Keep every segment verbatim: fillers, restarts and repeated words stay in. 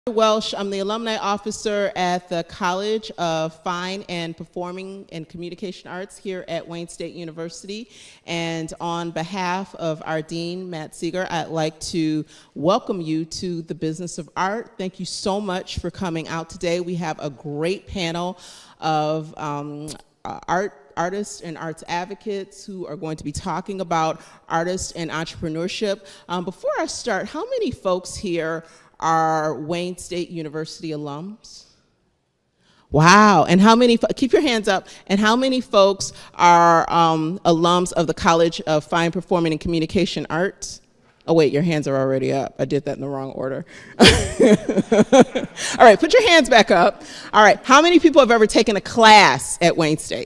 Welsh. I'm the alumni officer at the College of Fine and Performing and Communication Arts here at Wayne State University. And on behalf of our dean, Matt Seeger, I'd like to welcome you to the Business of Art. Thank you so much for coming out today. We have a great panel of um, uh, art artists and arts advocates who are going to be talking about artists and entrepreneurship. Um, before I start, how many folks here are Wayne State University alums? Wow, and how many, keep your hands up, and how many folks are um, alums of the College of Fine Performing and Communication Arts? Oh wait, your hands are already up. I did that in the wrong order. All right, put your hands back up. All right, how many people have ever taken a class at Wayne State?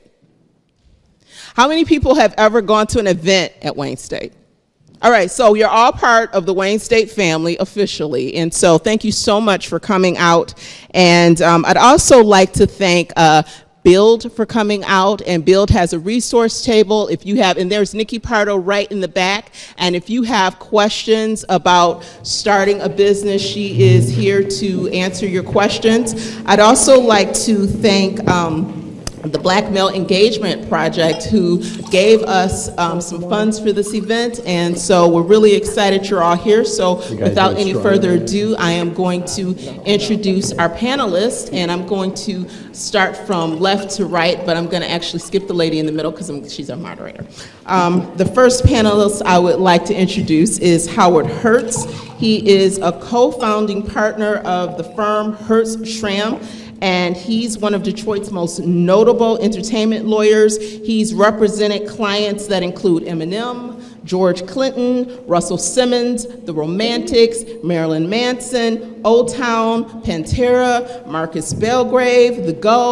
How many people have ever gone to an event at Wayne State? All right, so you're all part of the Wayne State family officially, and so thank you so much for coming out. And um, I'd also like to thank uh, Build for coming out, and Build has a resource table. If you have, and there's Nikki Pardo right in the back, and if you have questions about starting a business, she is here to answer your questions. I'd also like to thank um, the Black Male Engagement Project, who gave us um, some funds for this event, and so we're really excited you're all here. So without any further ado, I am going to introduce our panelists, and I'm going to start from left to right, but I'm going to actually skip the lady in the middle because she's our moderator. Um, the first panelist I would like to introduce is Howard Hertz. He is a co-founding partner of the firm Hertz Schramm, and he's one of Detroit's most notable entertainment lawyers. He's represented clients that include Eminem, George Clinton, Russell Simmons, The Romantics, Marilyn Manson, Old Town, Pantera, Marcus Belgrave, The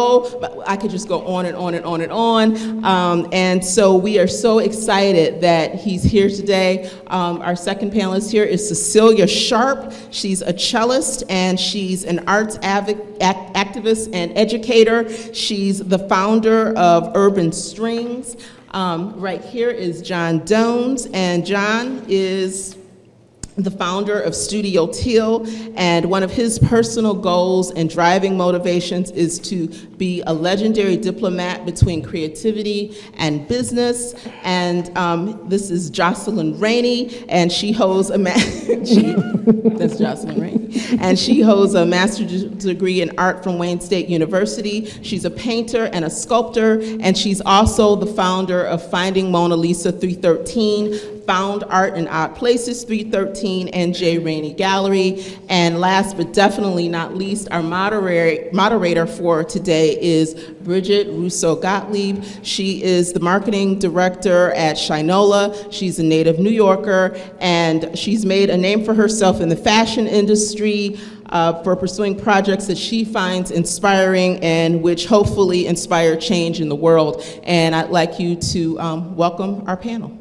Go. I could just go on and on and on and on. Um, and so we are so excited that he's here today. Um, our second panelist here is Cecilia Sharp. She's a cellist and she's an arts activist and educator. She's the founder of Urban Strings. Um, right here is John Dones, and John is the founder of Studio Teal, and one of his personal goals and driving motivations is to be a legendary diplomat between creativity and business. And um, this is Jocelyn Rainey, and she holds a ma she, that's Jocelyn Rainey, and she holds a master's degree in art from Wayne State University. She's a painter and a sculptor, and she's also the founder of Finding Mona Lisa three thirteen, Found Art in Odd Places three thirteen, and J. Rainey Gallery. And last but definitely not least, our moderator, moderator for today is Bridget Russo-Gottlieb. She is the marketing director at Shinola. She's a native New Yorker, and she's made a name for herself in the fashion industry uh, for pursuing projects that she finds inspiring and which hopefully inspire change in the world. And I'd like you to um, welcome our panel.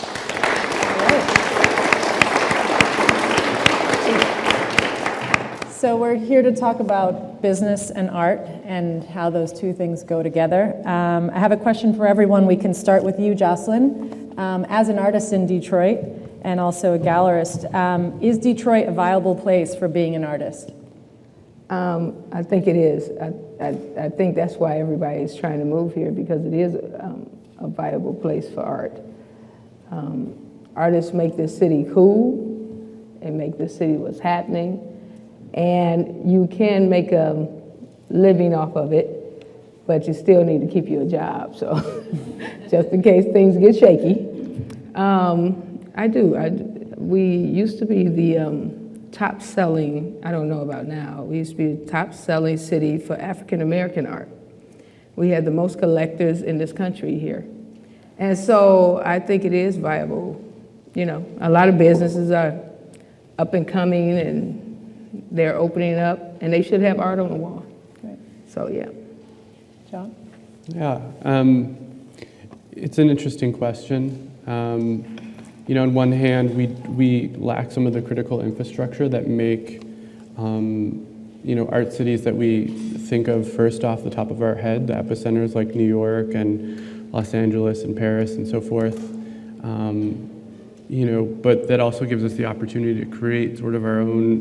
So we're here to talk about business and art and how those two things go together. Um, I have a question for everyone. We can start with you, Jocelyn. Um, as an artist in Detroit and also a gallerist, um, is Detroit a viable place for being an artist? Um, I think it is. I, I, I think that's why everybody is trying to move here, because it is um, a viable place for art. Um, artists make this city cool and make this city what's happening. And you can make a living off of it, but you still need to keep your job. So just in case things get shaky. Um, I do. I, we used to be the um, top selling, I don't know about now, we used to be the top selling city for African American art. We had the most collectors in this country here. And so I think it is viable. You know, a lot of businesses are up and coming, and they're opening up, and they should have art on the wall. Right. So, yeah. John? Yeah, um, it's an interesting question. Um, you know, on one hand, we, we lack some of the critical infrastructure that make, um, you know, art cities that we think of first off the top of our head, the epicenters like New York and Los Angeles and Paris and so forth. Um, you know, but that also gives us the opportunity to create sort of our own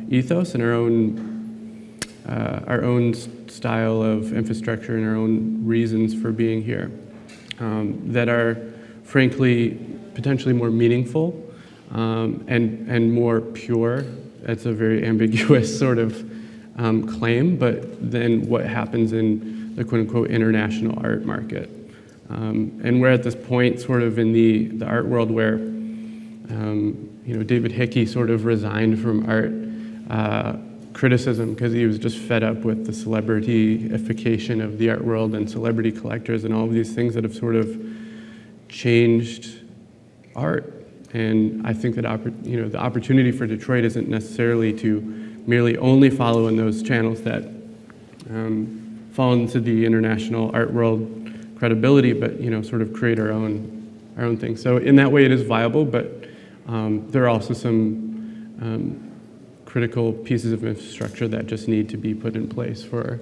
ethos and our own, uh, our own style of infrastructure and our own reasons for being here um, that are, frankly, potentially more meaningful um, and, and more pure. That's a very ambiguous sort of um, claim, but then what happens in the quote-unquote international art market. Um, and we're at this point sort of in the, the art world where um, you know, David Hickey sort of resigned from art uh, criticism because he was just fed up with the celebrity-ification of the art world and celebrity collectors and all of these things that have sort of changed art. And I think that you know, the opportunity for Detroit isn't necessarily to merely only follow in those channels that um, fall into the international art world credibility, but you know, sort of create our own, our own thing. So in that way, it is viable, but um, there are also some um, critical pieces of infrastructure that just need to be put in place for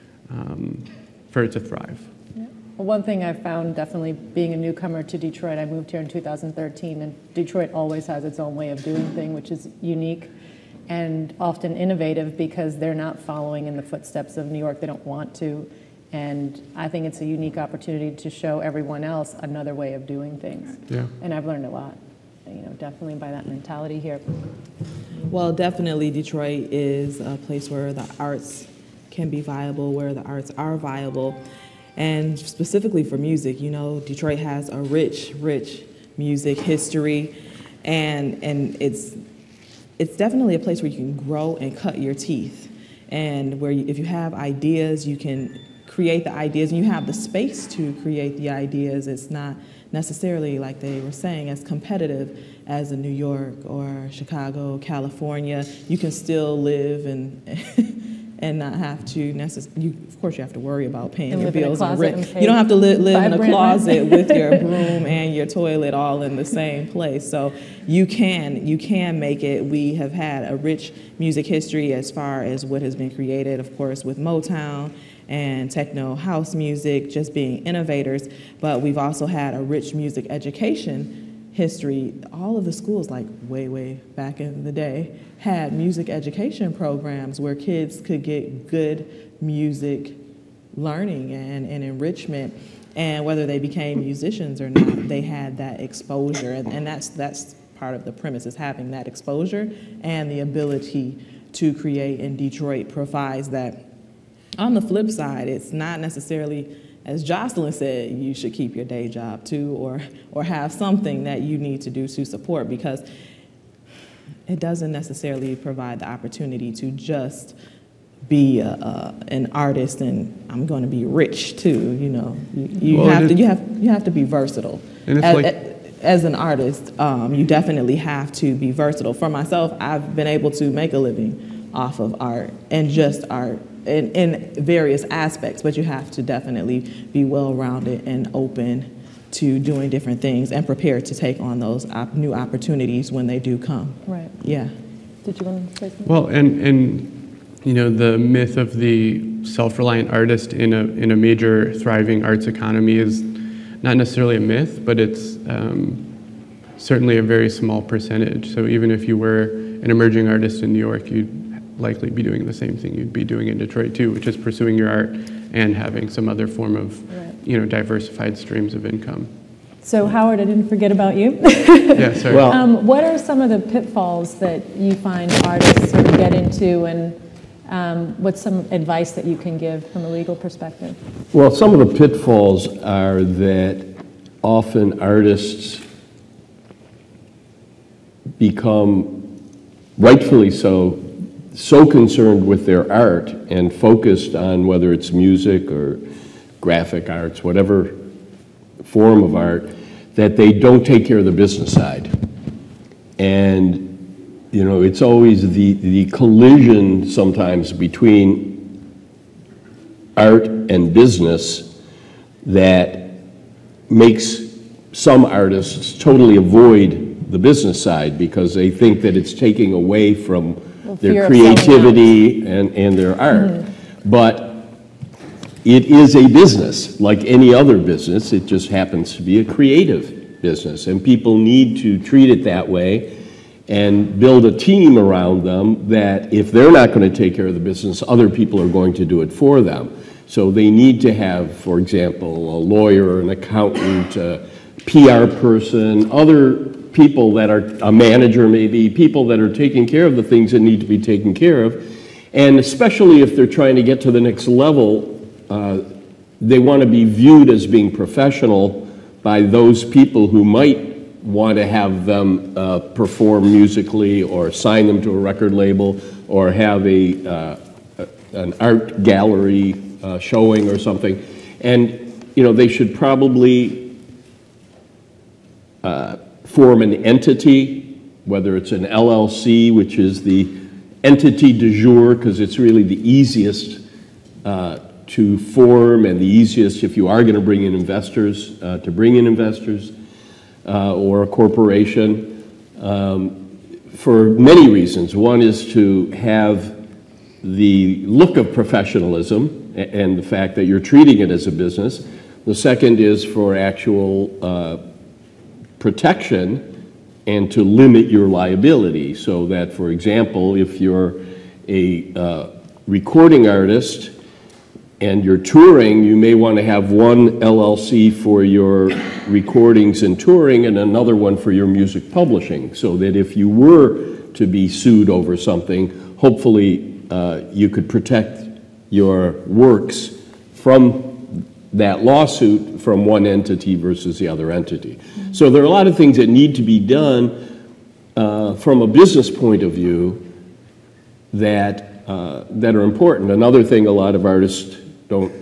um, for it to thrive. Well, one thing I've found, definitely being a newcomer to Detroit, I moved here in two thousand thirteen, and Detroit always has its own way of doing things, which is unique and often innovative because they're not following in the footsteps of New York. They don't want to. And I think it's a unique opportunity to show everyone else another way of doing things. Yeah. And I've learned a lot, you know, definitely by that mentality here. Well, definitely Detroit is a place where the arts can be viable, where the arts are viable. And specifically for music, you know, Detroit has a rich, rich music history, and and it's it's definitely a place where you can grow and cut your teeth, and where you, if you have ideas, you can create the ideas, and you have the space to create the ideas. It's not necessarily, like they were saying, as competitive as a New York or Chicago, California. You can still live and and not have to necessarily, of course you have to worry about paying And your live in a bills and closet rent. and pay You don't have to li live in a vibrant closet rent. with your broom and your toilet all in the same place. So you can, you can make it. We have had a rich music history as far as what has been created, of course, with Motown and techno house music, just being innovators, but we've also had a rich music education history. All of the schools, like way, way back in the day, had music education programs where kids could get good music learning and, and enrichment, and whether they became musicians or not, they had that exposure, and, and that's, that's part of the premise, is having that exposure and the ability to create, and Detroit provides that. On the flip side, it's not necessarily, as Jocelyn said, you should keep your day job too, or, or have something that you need to do to support, because it doesn't necessarily provide the opportunity to just be a, a, an artist and I'm going to be rich too. You know, you, you well, have to you have you have to be versatile. And it's as, like, as an artist, um, you definitely have to be versatile. For myself, I've been able to make a living off of art and just art. In, in various aspects, but you have to definitely be well-rounded and open to doing different things and prepared to take on those op new opportunities when they do come. Right. Yeah. Did you want to say something? well, and, and you know, the myth of the self-reliant artist in a, in a major thriving arts economy is not necessarily a myth, but it's um, certainly a very small percentage. So even if you were an emerging artist in New York, you'd likely be doing the same thing you'd be doing in Detroit too, which is pursuing your art and having some other form of, Right. you know, diversified streams of income. So Howard, I didn't forget about you. Yeah, sorry. Well, Um, what are some of the pitfalls that you find artists sort of get into, and um, what's some advice that you can give from a legal perspective? well, some of the pitfalls are that often artists become, rightfully so, so concerned with their art and focused on whether it's music or graphic arts, whatever form of art, that they don't take care of the business side. And, you know, it's always the, the collision sometimes between art and business that makes some artists totally avoid the business side because they think that it's taking away from their creativity and, and their art. Mm-hmm. But it is a business, like any other business. It just happens to be a creative business, and people need to treat it that way. and build a team around them that if they're not going to take care of the business, other people are going to do it for them. So they need to have, for example, a lawyer, an accountant, a P R person, other people that are, a manager maybe, people that are taking care of the things that need to be taken care of. And especially if they're trying to get to the next level, uh, they want to be viewed as being professional by those people who might want to have them uh, perform musically or sign them to a record label or have a, uh, an art gallery uh, showing or something. And, you know, they should probably uh, form an entity, whether it's an L L C, which is the entity du jour, because it's really the easiest uh, to form and the easiest if you are going to bring in investors, uh, to bring in investors, uh, or a corporation, um, for many reasons. One is to have the look of professionalism and the fact that you're treating it as a business. The second is for actual uh, protection and to limit your liability, so that, for example, if you're a uh, recording artist and you're touring, you may want to have one L L C for your recordings and touring and another one for your music publishing, so that if you were to be sued over something, hopefully uh, you could protect your works from that lawsuit from one entity versus the other entity. Mm-hmm. So there are a lot of things that need to be done uh, from a business point of view that, uh, that are important. Another thing a lot of artists don't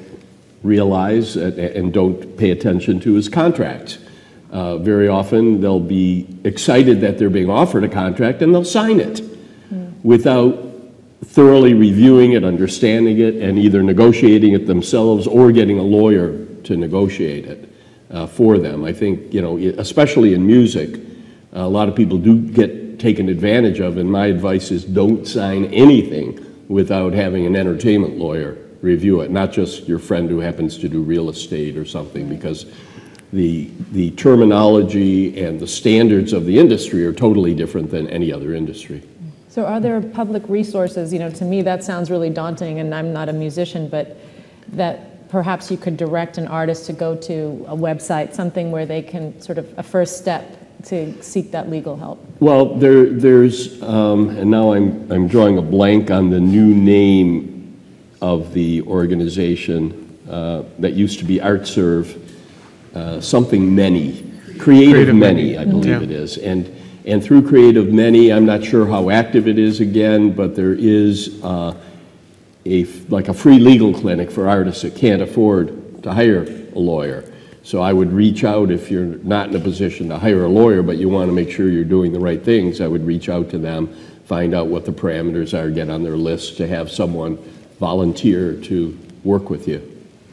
realize and, and don't pay attention to is contracts. Uh, very often they'll be excited that they're being offered a contract and they'll sign it mm. without thoroughly reviewing it, understanding it, and either negotiating it themselves or getting a lawyer to negotiate it uh, for them. I think, you know, especially in music, a lot of people do get taken advantage of, and my advice is don't sign anything without having an entertainment lawyer review it, not just your friend who happens to do real estate or something, because the, the terminology and the standards of the industry are totally different than any other industry. So are there public resources, you know, to me that sounds really daunting, and I'm not a musician, but that perhaps you could direct an artist to go to a website, something where they can sort of, a first step to seek that legal help? Well, there, there's, um, and now I'm, I'm drawing a blank on the new name of the organization uh, that used to be ArtServe, uh, something Many, Creative, Creative Many, I believe mm-hmm. it is. And And through Creative Many, I'm not sure how active it is again, but there is uh, a, like a free legal clinic for artists that can't afford to hire a lawyer. So I would reach out if you're not in a position to hire a lawyer, but you want to make sure you're doing the right things. I would reach out to them, find out what the parameters are, get on their list to have someone volunteer to work with you.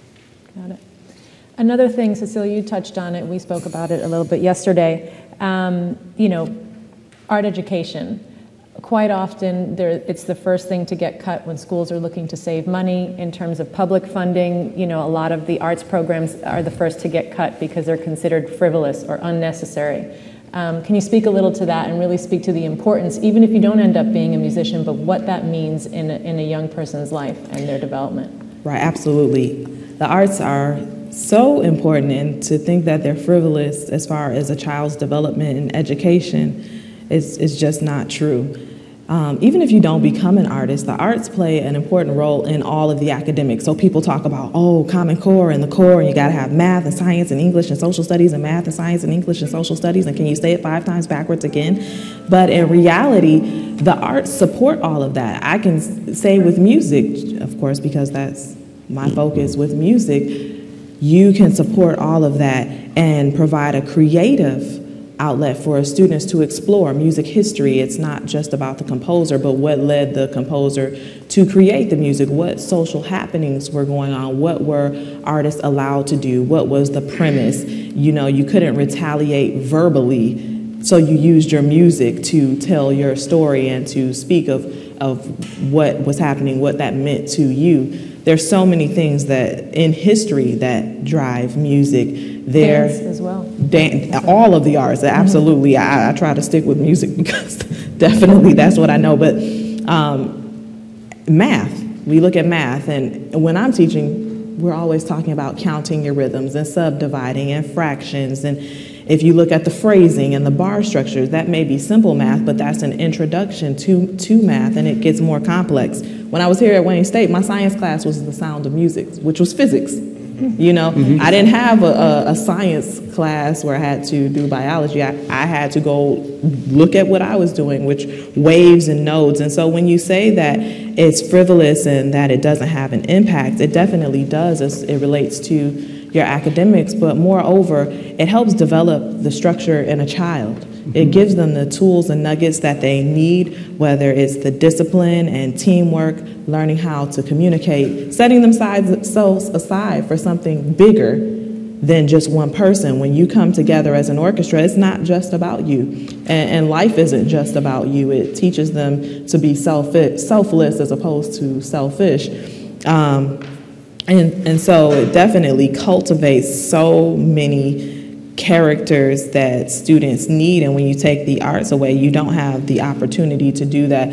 Got it. Another thing, Cecilia, you touched on it, we spoke about it a little bit yesterday. Um, you know, art education. Quite often, there, it's the first thing to get cut when schools are looking to save money. In terms of public funding, you know, a lot of the arts programs are the first to get cut because they're considered frivolous or unnecessary. Um, can you speak a little to that and really speak to the importance, even if you don't end up being a musician, but what that means in a, in a young person's life and their development? Right, absolutely. The arts are so important, and to think that they're frivolous as far as a child's development and education is, is just not true. Um, even if you don't become an artist, the arts play an important role in all of the academics. So people talk about, oh, Common Core and the core, and you gotta have math and science and English and social studies and math and science and English and social studies, and can you say it five times backwards again? But in reality, the arts support all of that. I can say with music, of course, because that's my focus with music, you can support all of that and provide a creative outlet for students to explore music history. It's not just about the composer, but what led the composer to create the music, what social happenings were going on, what were artists allowed to do, what was the premise. You know, you couldn't retaliate verbally, so you used your music to tell your story and to speak of, of what was happening, what that meant to you. there's so many things that in history that drive music. There, Dance as well. Dan- all of the arts, absolutely. Mm-hmm. I, I try to stick with music because definitely that's what I know. But um, math, we look at math, and when I'm teaching, we're always talking about counting your rhythms and subdividing and fractions. And if you look at the phrasing and the bar structures, that may be simple math, but that's an introduction to, to math, and it gets more complex. When I was here at Wayne State, my science class was the sound of music, which was physics. You know, mm-hmm. I didn't have a, a, a science class where I had to do biology. I, I had to go look at what I was doing, which waves and nodes. And so when you say that it's frivolous and that it doesn't have an impact, it definitely does as it relates to your academics. But moreover, it helps develop the structure in a child. It gives them the tools and nuggets that they need, whether it's the discipline and teamwork, learning how to communicate, setting themselves aside for something bigger than just one person. When you come together as an orchestra, it's not just about you. And, and life isn't just about you. It teaches them to be selfish, selfless as opposed to selfish. Um, and, and so it definitely cultivates so many characters that students need, and when you take the arts away, you don't have the opportunity to do that.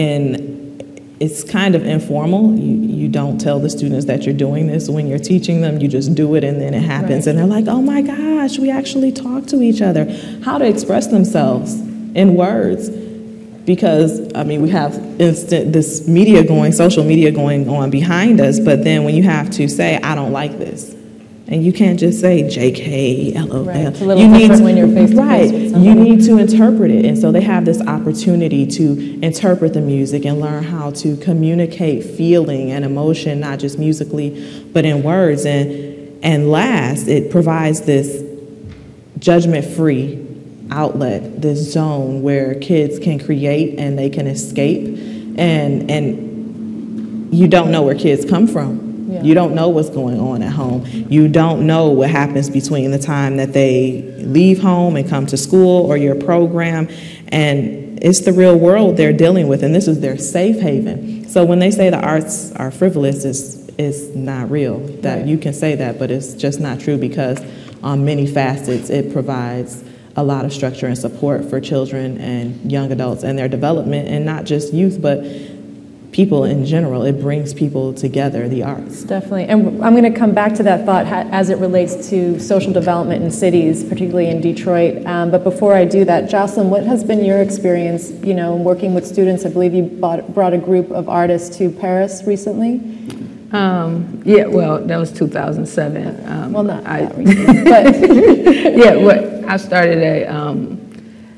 And it's kind of informal. You, you don't tell the students that you're doing this when you're teaching them. You just do it, and then it happens. Right. And they're like, oh my gosh, we actually talk to each other. How to express themselves in words. Because, I mean, we have instant, this media going, social media going on behind us, but then when you have to say, I don't like this, and you can't just say J K, L O L. Right. It's a little you different need to, when you're face to right. face with somebody. You need to interpret it. And so they have this opportunity to interpret the music and learn how to communicate feeling and emotion, not just musically, but in words. And, and last, it provides this judgment-free outlet, this zone where kids can create and they can escape. And, and you don't know where kids come from. Yeah. You don't know what's going on at home. You don't know what happens between the time that they leave home and come to school or your program. And it's the real world they're dealing with, and this is their safe haven. So when they say the arts are frivolous, it's, it's not real. That right. You can say that, but it's just not true, because on many facets it provides a lot of structure and support for children and young adults and their development, and not just youth, but people in general. It brings people together, the arts. Definitely. And I'm going to come back to that thought as it relates to social development in cities, particularly in Detroit. Um, but before I do that, Jocelyn, what has been your experience, you know, working with students? I believe you bought, brought a group of artists to Paris recently. Um, yeah, well, that was two thousand seven. Um, well, not I, that recent, but yeah, well, I started a, um,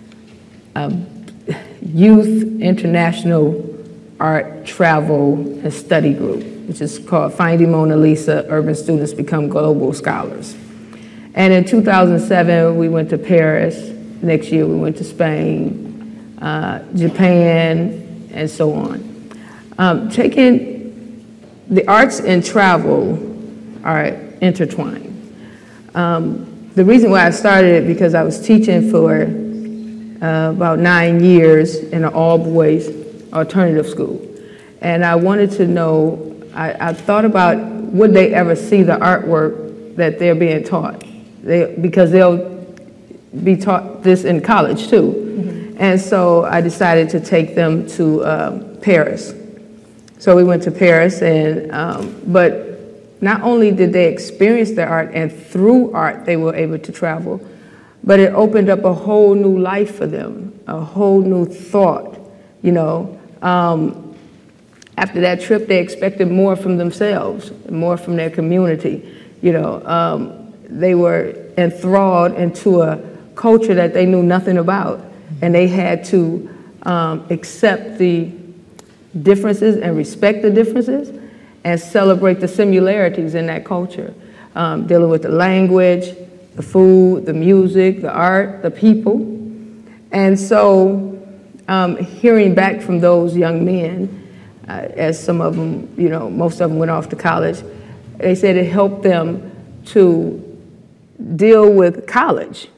a youth international art, travel, and study group, which is called Finding Mona Lisa, Urban Students Become Global Scholars. And in two thousand seven, we went to Paris. Next year, we went to Spain, uh, Japan, and so on. Um, taking the arts and travel are intertwined. Um, the reason why I started it, because I was teaching for uh, about nine years in an all-boys alternative school. And I wanted to know, I, I thought about, would they ever see the artwork that they're being taught? They, because they'll be taught this in college too. Mm-hmm. And so I decided to take them to uh, Paris. So we went to Paris, and um, but not only did they experience the art, and through art they were able to travel, but it opened up a whole new life for them, a whole new thought, you know. Um, after that trip, they expected more from themselves, more from their community. You know, um, they were enthralled into a culture that they knew nothing about, and they had to um, accept the differences and respect the differences and celebrate the similarities in that culture, um, dealing with the language, the food, the music, the art, the people. And so Um, hearing back from those young men, uh, as some of them, you know, most of them went off to college, they said it helped them to deal with college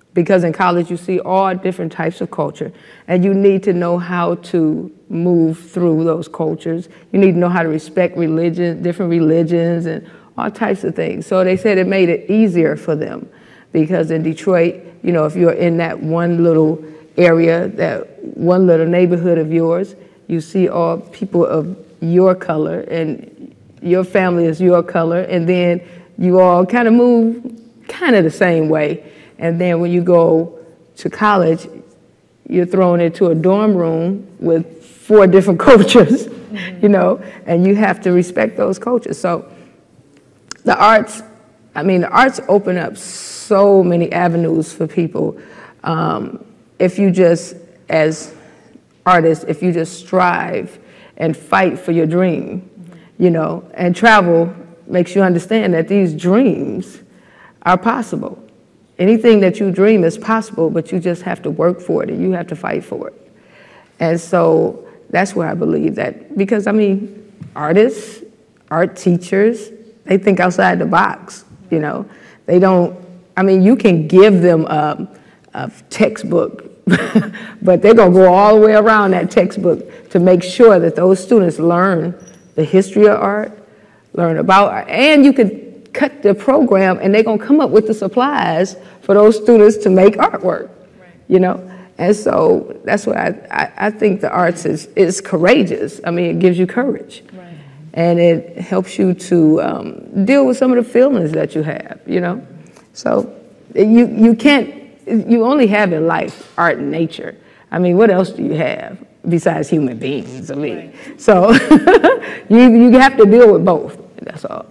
because in college you see all different types of culture, and you need to know how to move through those cultures. You need to know how to respect religion, different religions, and all types of things. So they said it made it easier for them, because in Detroit, you know, if you're in that one little area, that one little neighborhood of yours, you see all people of your color, and your family is your color, and then you all kind of move kind of the same way. And then when you go to college, you're thrown into a dorm room with four different cultures, mm-hmm. you know, and you have to respect those cultures. So the arts, I mean, the arts open up so many avenues for people. Um, if you just, as artists, if you just strive and fight for your dream, mm-hmm. you know, and travel makes you understand that these dreams are possible. Anything that you dream is possible, but you just have to work for it and you have to fight for it. And so that's where I believe that, because I mean, artists, art teachers, they think outside the box, you know. They don't, I mean, you can give them a, a textbook, but they're gonna go all the way around that textbook to make sure that those students learn the history of art, learn about art, and you could cut the program and they're gonna come up with the supplies for those students to make artwork, right. you know? And so that's why I, I, I think the arts is, is courageous. I mean, it gives you courage. Right. And it helps you to um, deal with some of the feelings that you have, you know? So you, you can't, you only have in life art and nature. I mean, what else do you have besides human beings? I mean, right. so you, you have to deal with both, that's all.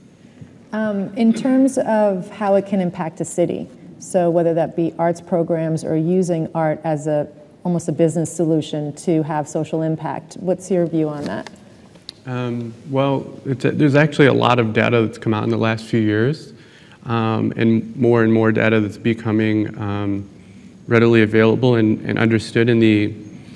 Um, in terms of how it can impact a city, so whether that be arts programs or using art as a almost a business solution to have social impact, what's your view on that? Um, well, it's a, there's actually a lot of data that's come out in the last few years, um, and more and more data that's becoming um, readily available and, and understood in the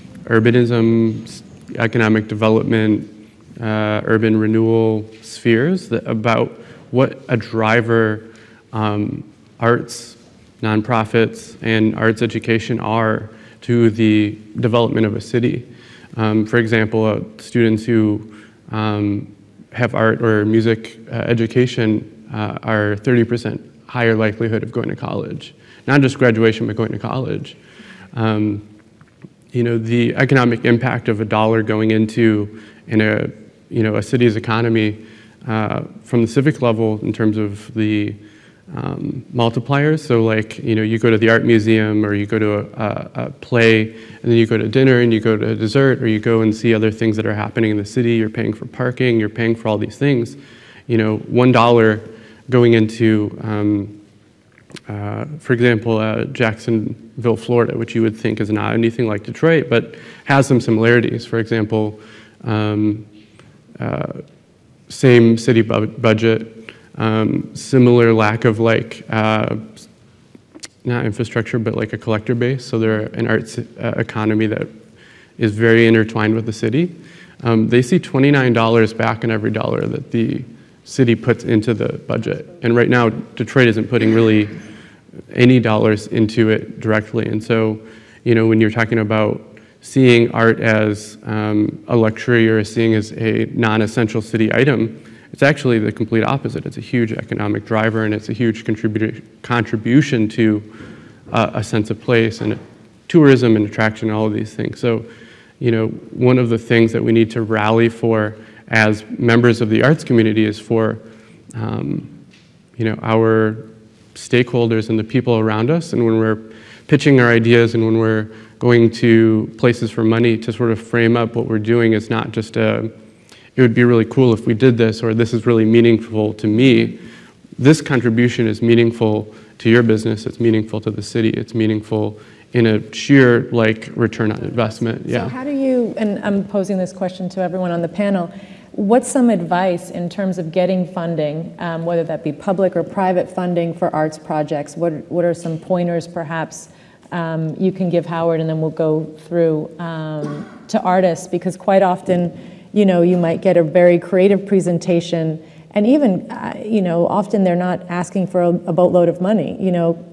urbanism, economic development, uh, urban renewal spheres that, about what a driver um, arts, nonprofits, and arts education are to the development of a city. Um, for example, uh, students who um, have art or music uh, education uh, are thirty percent higher likelihood of going to college. Not just graduation, but going to college. Um, you know, the economic impact of a dollar going into in a, you know, a city's economy Uh, from the civic level in terms of the um, multipliers. So like, you know, you go to the art museum or you go to a, a, a play and then you go to dinner and you go to a dessert or you go and see other things that are happening in the city. You're paying for parking, you're paying for all these things. You know, one dollar going into, um, uh, for example, uh, Jacksonville, Florida, which you would think is not anything like Detroit, but has some similarities. For example, um, uh, same city bu budget, um, similar lack of like, uh, not infrastructure, but like a collector base. So they're an arts uh, economy that is very intertwined with the city. Um, they see twenty-nine dollars back on every dollar that the city puts into the budget. And right now, Detroit isn't putting really any dollars into it directly. And so, you know, when you're talking about seeing art as um, a luxury or seeing as a non-essential city item, it's actually the complete opposite. It's a huge economic driver and it's a huge contribu contribution to uh, a sense of place and tourism and attraction and all of these things. So, you know, one of the things that we need to rally for as members of the arts community is for, um, you know, our stakeholders and the people around us, and when we're pitching our ideas and when we're going to places for money, to sort of frame up what we're doing is not just a, it would be really cool if we did this, or this is really meaningful to me. This contribution is meaningful to your business, it's meaningful to the city, it's meaningful in a sheer like return on investment. Yeah. So how do you, and I'm posing this question to everyone on the panel, what's some advice in terms of getting funding, um, whether that be public or private funding for arts projects? What, what are some pointers perhaps um, you can give Howard, and then we'll go through um, to artists, because quite often, you know, you might get a very creative presentation, and even, uh, you know, often they're not asking for a, a boatload of money. You know,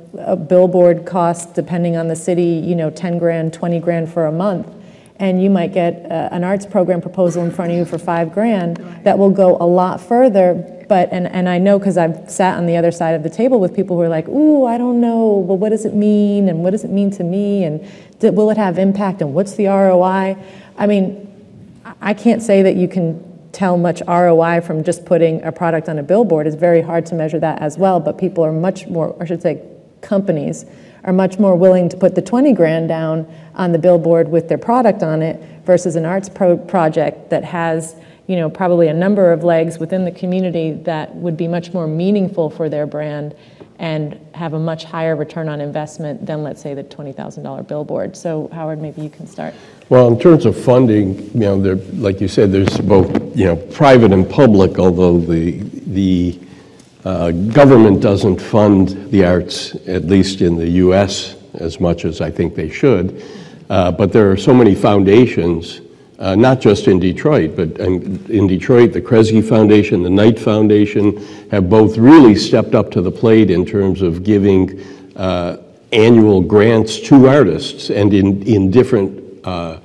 a billboard costs, depending on the city, you know, ten grand, twenty grand for a month. And you might get uh, an arts program proposal in front of you for five grand that will go a lot further. But, and, and I know because I've sat on the other side of the table with people who are like, ooh, I don't know, well, what does it mean? And what does it mean to me? And th- will it have impact? And what's the R O I? I mean, I can't say that you can tell much R O I from just putting a product on a billboard. It's very hard to measure that as well, but people are much more, or I should say companies, are much more willing to put the twenty grand down on the billboard with their product on it versus an arts pro- project that has, you know, probably a number of legs within the community that would be much more meaningful for their brand and have a much higher return on investment than, let's say, the twenty thousand dollar billboard. So, Howard, maybe you can start. Well, in terms of funding, you know, there, like you said, there's both, you know, private and public, although the, the uh, government doesn't fund the arts, at least in the U S, as much as I think they should. Uh, but there are so many foundations, uh, not just in Detroit, but in, in Detroit, the Kresge Foundation, the Knight Foundation have both really stepped up to the plate in terms of giving uh, annual grants to artists and in, in different uh,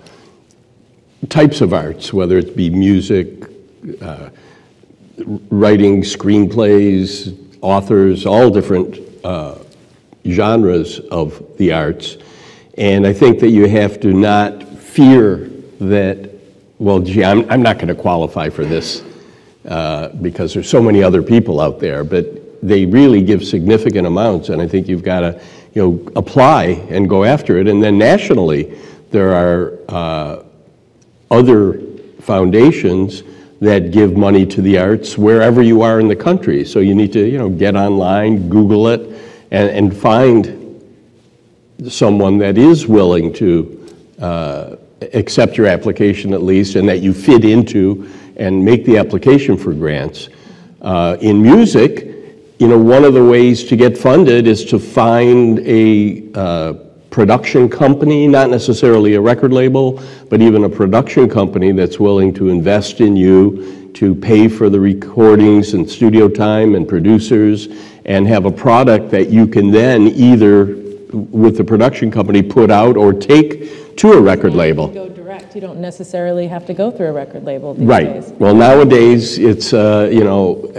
types of arts, whether it be music, uh, writing, screenplays, authors, all different uh, genres of the arts. And I think that you have to not fear that, well, gee, I'm, I'm not going to qualify for this uh, because there's so many other people out there, but they really give significant amounts, and I think you've got to, you know, apply and go after it. And then nationally, there are uh, other foundations that give money to the arts wherever you are in the country. So you need to, you know, get online, Google it, and, and find someone that is willing to uh, accept your application at least, and that you fit into and make the application for grants. Uh, in music, you know, one of the ways to get funded is to find a uh, production company, not necessarily a record label, but even a production company that's willing to invest in you, to pay for the recordings and studio time and producers, and have a product that you can then either, with the production company, put out or take to a record label. You go direct. You don't necessarily have to go through a record label these right. days. Well, nowadays, it's, uh, you know,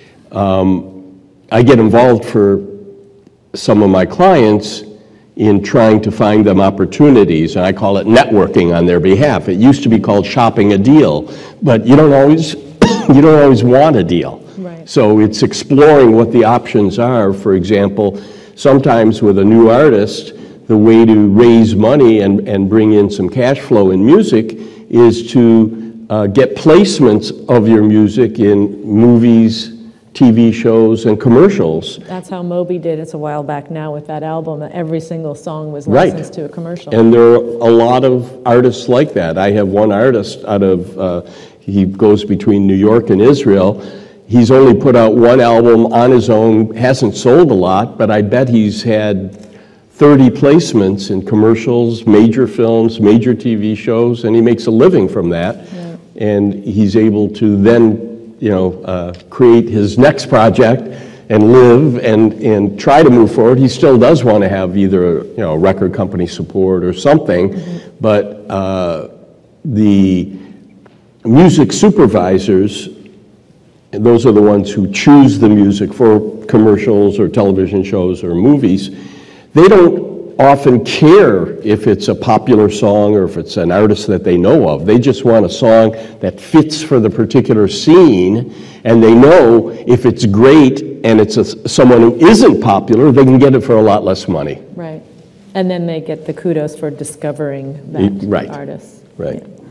um, I get involved for some of my clients in trying to find them opportunities, and I call it networking on their behalf. It used to be called shopping a deal, but you don't always, you don't always want a deal. Right. So it's exploring what the options are. For example, sometimes with a new artist, the way to raise money and, and bring in some cash flow in music is to uh, get placements of your music in movies, T V shows, and commercials. That's how Moby did it a while back now with that album, that every single song was Right. licensed to a commercial. And there are a lot of artists like that. I have one artist out of, uh, he goes between New York and Israel. He's only put out one album on his own, hasn't sold a lot, but I bet he's had thirty placements in commercials, major films, major T V shows, and he makes a living from that. Yeah. And he's able to then, you know, uh, create his next project and live and, and try to move forward. He still does want to have either, you know, record company support or something, mm-hmm. but uh, the music supervisors, and those are the ones who choose the music for commercials or television shows or movies, they don't often care if it's a popular song or if it's an artist that they know of. They just want a song that fits for the particular scene, and they know if it's great and it's a, someone who isn't popular, they can get it for a lot less money. Right. And then they get the kudos for discovering that right. artist. Right. Yeah.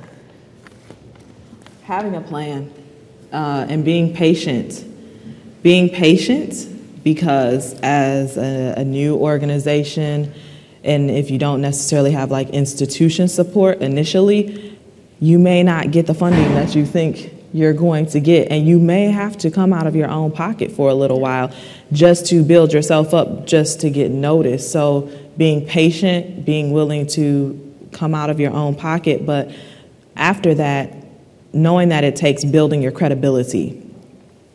Having a plan uh, and being patient. Being patient because as a, a new organization, and if you don't necessarily have like institution support initially, you may not get the funding that you think you're going to get, and you may have to come out of your own pocket for a little while just to build yourself up, just to get noticed. So being patient, being willing to come out of your own pocket, but after that, knowing that it takes building your credibility.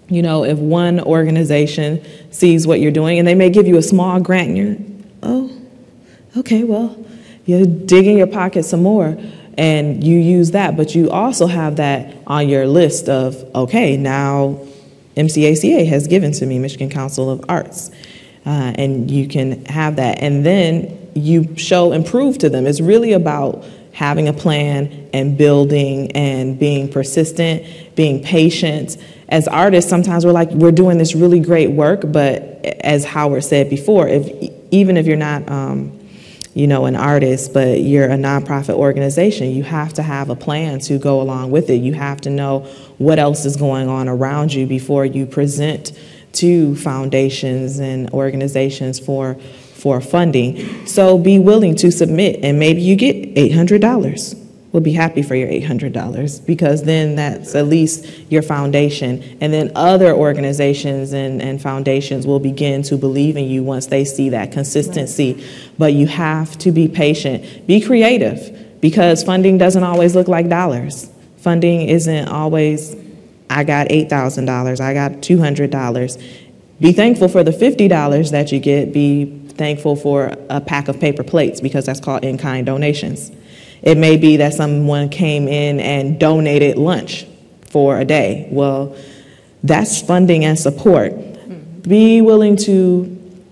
You know, if one organization sees what you're doing and they may give you a small grant and you're, oh, okay, well, you dig in your pocket some more and you use that, but you also have that on your list of, okay, now M C A C A has given to me, Michigan Council of Arts, uh, and you can have that. And then you show and prove to them. It's really about having a plan and building and being persistent, being patient. As artists, sometimes we're like, we're doing this really great work, but as Howard said before, if even if you're not, um, you know, an artist, but you're a nonprofit organization, you have to have a plan to go along with it. You have to know what else is going on around you before you present to foundations and organizations for for funding. So be willing to submit, and maybe you get eight hundred dollars. We'll be happy for your eight hundred dollars, because then that's at least your foundation. And then other organizations and, and foundations will begin to believe in you once they see that consistency. Right. But you have to be patient. Be creative, because funding doesn't always look like dollars. Funding isn't always, I got eight thousand dollars, I got two hundred dollars. Be thankful for the fifty dollars that you get. Be thankful for a pack of paper plates, because that's called in-kind donations. It may be that someone came in and donated lunch for a day. Well, that's funding and support. Mm-hmm. Be willing to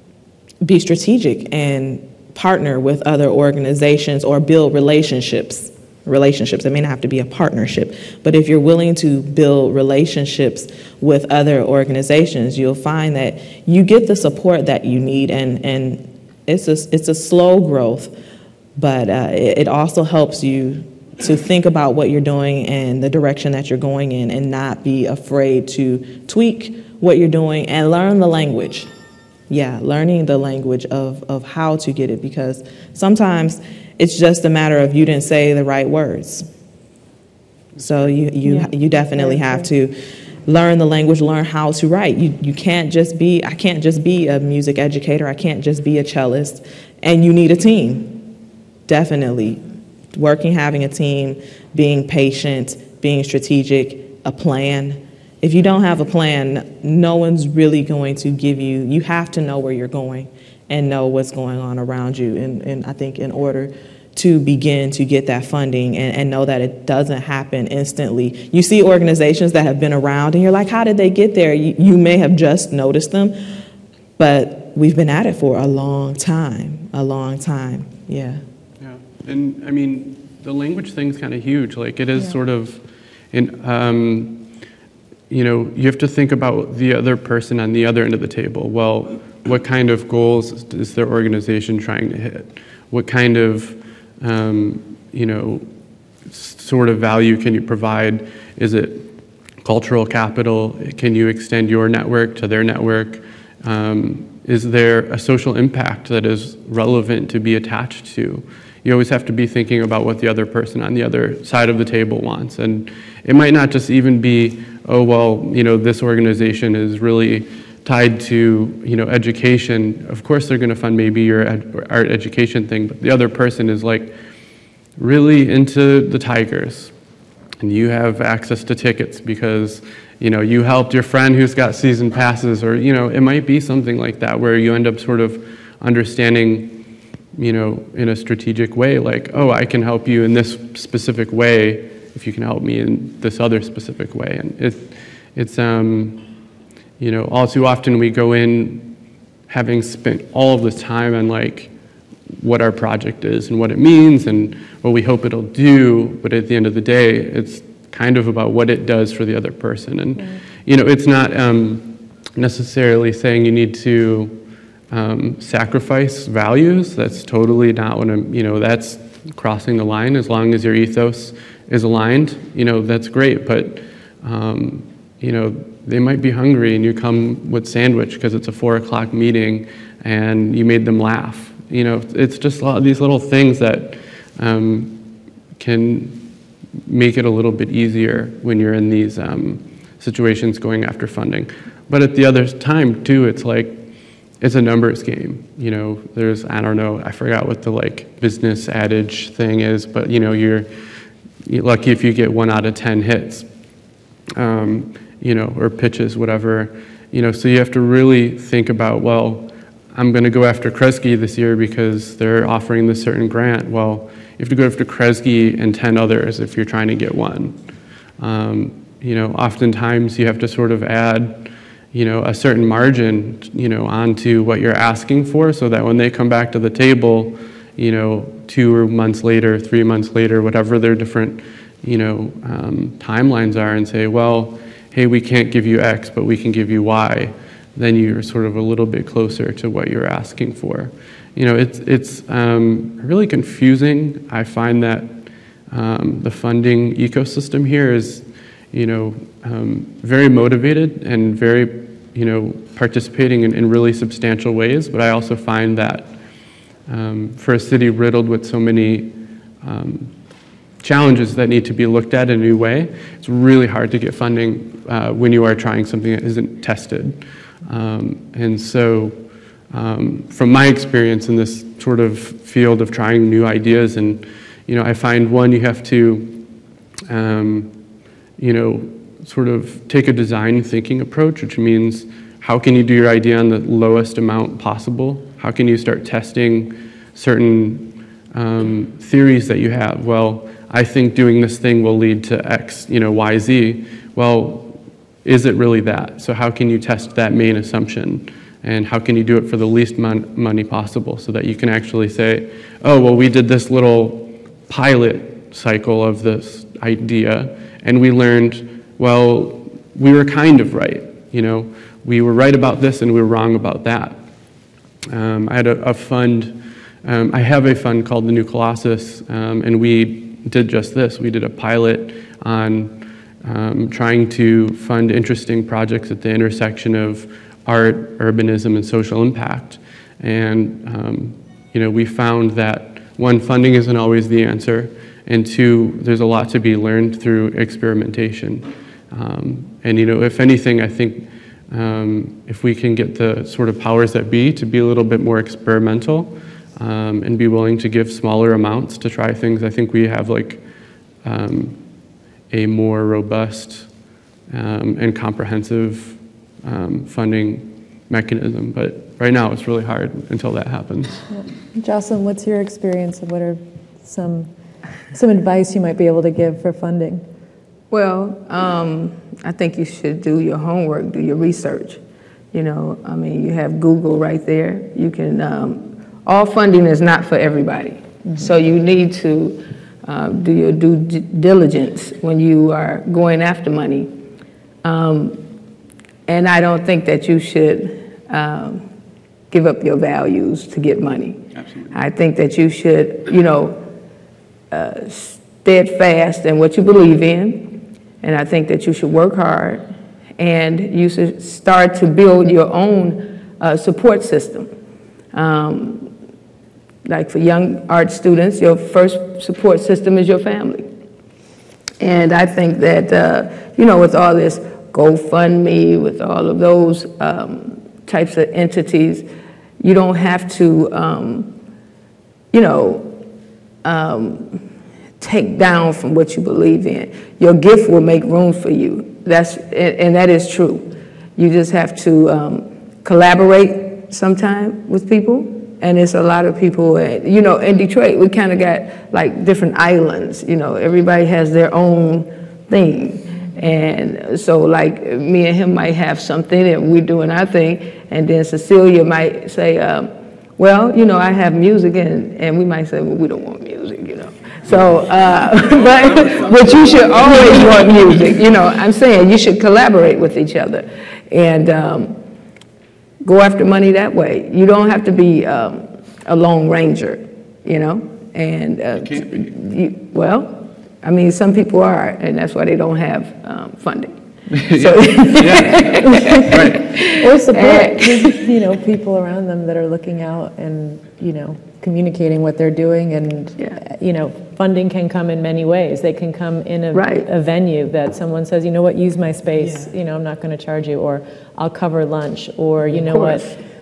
be strategic and partner with other organizations or build relationships. Relationships, it may not have to be a partnership, but if you're willing to build relationships with other organizations, you'll find that you get the support that you need, and, and it's a, it's a slow growth, but uh, it, it also helps you to think about what you're doing and the direction that you're going in, and not be afraid to tweak what you're doing and learn the language. Yeah, learning the language of, of how to get it, because sometimes it's just a matter of you didn't say the right words. So you you yeah. you definitely have to learn the language, learn how to write. You you can't just be, I can't just be a music educator, I can't just be a cellist, and you need a team. Definitely. Working, having a team, being patient, being strategic, a plan. If you don't have a plan, no one's really going to give you, you have to know where you're going and know what's going on around you. And, and I think in order to begin to get that funding and, and know that it doesn't happen instantly. You see organizations that have been around and you're like, how did they get there? You, you may have just noticed them, but we've been at it for a long time, a long time, yeah. Yeah, and I mean, the language thing's kind of huge. Like it is yeah. sort of, in, um, you know, you have to think about the other person on the other end of the table. Well, what kind of goals is their organization trying to hit? What kind of, um, you know, sort of value can you provide? Is it cultural capital? Can you extend your network to their network? Um, is there a social impact that is relevant to be attached to? You always have to be thinking about what the other person on the other side of the table wants. And it might not just even be, oh, well, you know, this organization is really tied to, you know, education. Of course they're going to fund maybe your ed art education thing, but the other person is like really into the Tigers, and you have access to tickets because, you know, you helped your friend who's got season passes, or, you know, it might be something like that where you end up sort of understanding, you know, in a strategic way, like, oh, I can help you in this specific way if you can help me in this other specific way. And it, it's, um, you know, all too often we go in having spent all of this time on like what our project is and what it means and what we hope it'll do, but at the end of the day, it's kind of about what it does for the other person. And, yeah. you know, it's not um, necessarily saying you need to um, sacrifice values. That's totally not what I'm, you know, that's crossing the line. As long as your ethos is aligned, you know, that's great. But, um, you know, they might be hungry and you come with sandwich because it's a four o'clock meeting and you made them laugh. You know, it's just a lot of these little things that um, can make it a little bit easier when you're in these um, situations going after funding. But at the other time too, it's like, it's a numbers game. You know, there's, I don't know, I forgot what the like business adage thing is, but you know, you're, you're lucky if you get one out of ten hits. um, you know, or pitches, whatever. You know, so you have to really think about, well, I'm going to go after Kresge this year because they're offering this certain grant. Well, you have to go after Kresge and ten others if you're trying to get one. Um, you know, oftentimes you have to sort of add, you know, a certain margin, you know, onto what you're asking for, so that when they come back to the table, you know, two months later, three months later, whatever their different, you know, um, timelines are, and say, well, hey, we can't give you X, but we can give you Y, then you're sort of a little bit closer to what you're asking for. You know, it's, it's um, really confusing. I find that um, the funding ecosystem here is, you know, um, very motivated and very, you know, participating in, in really substantial ways, but I also find that um, for a city riddled with so many um, challenges that need to be looked at in a new way, it's really hard to get funding uh, when you are trying something that isn't tested. Um, and so um, from my experience in this sort of field of trying new ideas, and you know, I find one, you have to um, you know, sort of take a design thinking approach, which means how can you do your idea on the lowest amount possible? How can you start testing certain um, theories that you have? Well, I think doing this thing will lead to X, you know, Y, Z. Well, is it really that? So how can you test that main assumption? And how can you do it for the least mon money possible, so that you can actually say, oh, well, we did this little pilot cycle of this idea, and we learned, well, we were kind of right. You know, we were right about this and we were wrong about that. Um, I had a, a fund, um, I have a fund called the New Colossus, um, and we did just this. We did a pilot on um, trying to fund interesting projects at the intersection of art, urbanism, and social impact. And um, you know, we found that one, funding isn't always the answer, and two, there's a lot to be learned through experimentation. Um, and you know, if anything, I think um, if we can get the sort of powers that be to be a little bit more experimental um, and be willing to give smaller amounts to try things, I think we have like um, a more robust um, and comprehensive um, funding mechanism. But right now it's really hard until that happens. Yeah. Jocelyn, what's your experience, and what are some, some advice you might be able to give for funding? Well, um, I think you should do your homework, do your research. You know, I mean, you have Google right there. You can, um, all funding is not for everybody. Mm-hmm. So you need to uh, do your due diligence when you are going after money. Um, and I don't think that you should um, give up your values to get money. Absolutely. I think that you should, you know, uh, steadfast in what you believe in. And I think that you should work hard, and you should start to build your own uh, support system. Um, like for young art students, your first support system is your family. And I think that, uh, you know, with all this GoFundMe, with all of those um, types of entities, you don't have to, um, you know, um, take down from what you believe in. Your gift will make room for you. That's, and, and that is true. You just have to um, collaborate sometime with people. And it's a lot of people, you know, in Detroit, we kind of got like different islands, you know, everybody has their own thing. And so like me and him might have something and we're doing our thing. And then Cecilia might say, um, well, you know, I have music, and, and we might say, well, we don't want music, you know. So, uh, but, but you should always want music. You know, I'm saying you should collaborate with each other and um, go after money that way. You don't have to be um, a lone ranger, you know. And uh, you can't be. You, well, I mean, some people are, and that's why they don't have um, funding. So yeah. Right. Or support, you know, people around them that are looking out and, you know, communicating what they're doing, and yeah. you know, funding can come in many ways. They can come in a, right. a venue that someone says, you know what, use my space, yeah. you know, I'm not going to charge you, or I'll cover lunch, or you know what,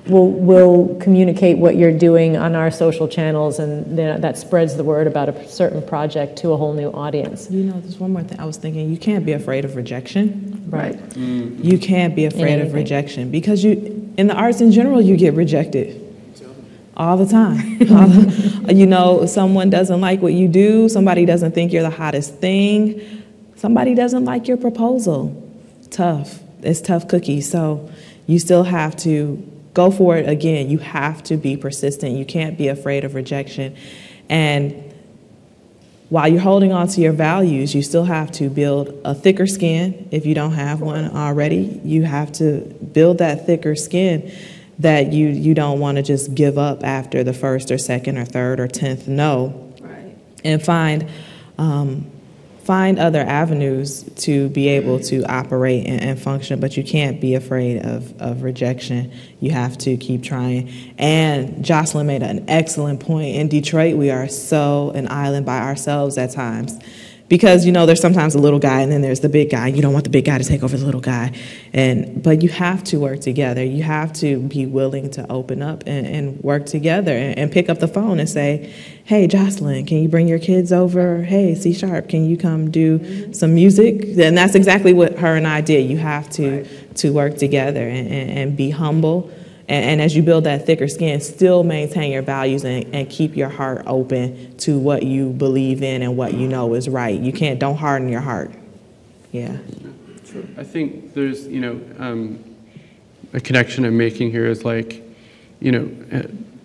we'll, we'll communicate what you're doing on our social channels, and you know, that spreads the word about a certain project to a whole new audience. You know, there's one more thing I was thinking. You can't be afraid of rejection. Right. Mm. You can't be afraid of rejection because you, in the arts in general, you get rejected all the time. All the, you know, someone doesn't like what you do. Somebody doesn't think you're the hottest thing. Somebody doesn't like your proposal. Tough. It's tough cookies. So you still have to go for it again. You have to be persistent. You can't be afraid of rejection. And while you're holding on to your values, you still have to build a thicker skin. If you don't have one already, you have to build that thicker skin that you, you don't want to just give up after the first or second or third or tenth no. Right. And find um, find other avenues to be able to operate and, and function, but you can't be afraid of, of rejection. You have to keep trying. And Jocelyn made an excellent point. In Detroit, we are so an island by ourselves at times. Because, you know, there's sometimes a little guy and then there's the big guy. You don't want the big guy to take over the little guy. And but you have to work together. You have to be willing to open up and, and work together and, and pick up the phone and say, hey, Jocelyn, can you bring your kids over? Hey, C Sharp, can you come do mm-hmm. some music? And that's exactly what her and I did. You have to, right. to work together and, and, and be humble. And, and as you build that thicker skin, still maintain your values and, and keep your heart open to what you believe in and what you know is right. You can't, don't harden your heart. Yeah. Sure. I think there's, you know, um, a connection I'm making here is like, you know, uh,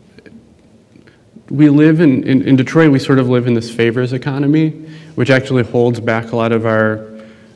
we live in, in, in Detroit, we sort of live in this favors economy, which actually holds back a lot of our,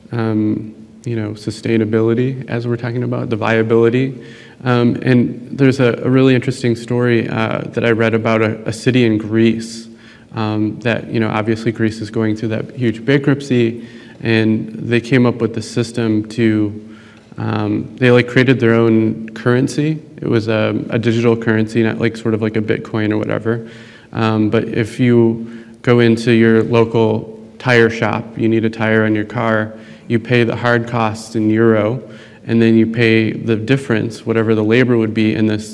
um, you know, sustainability, as we're talking about, the viability. Um, and there's a, a really interesting story uh, that I read about a, a city in Greece um, that, you know, obviously Greece is going through that huge bankruptcy, and they came up with the system to, um, they like created their own currency. It was a, a digital currency, not like sort of like a Bitcoin or whatever. Um, but if you go into your local tire shop, you need a tire on your car, you pay the hard costs in euro, and then you pay the difference, whatever the labor would be, in this,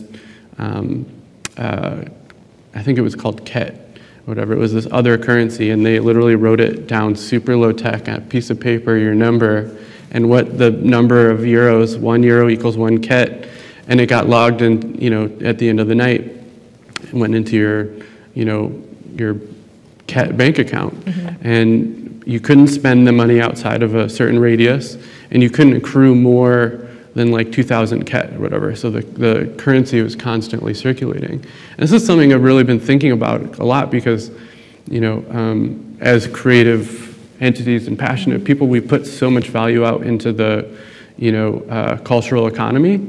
um, uh, I think it was called ket, whatever. It was this other currency, and they literally wrote it down super low tech on a piece of paper, your number, and what the number of euros, one euro equals one ket, and it got logged in, you know, at the end of the night, it went into your, you know, your ket bank account. Mm-hmm. And you couldn't spend the money outside of a certain radius, and you couldn't accrue more than like two thousand ket or whatever. So the, the currency was constantly circulating. And this is something I've really been thinking about a lot because, you know, um, as creative entities and passionate people, we put so much value out into the, you know, uh, cultural economy.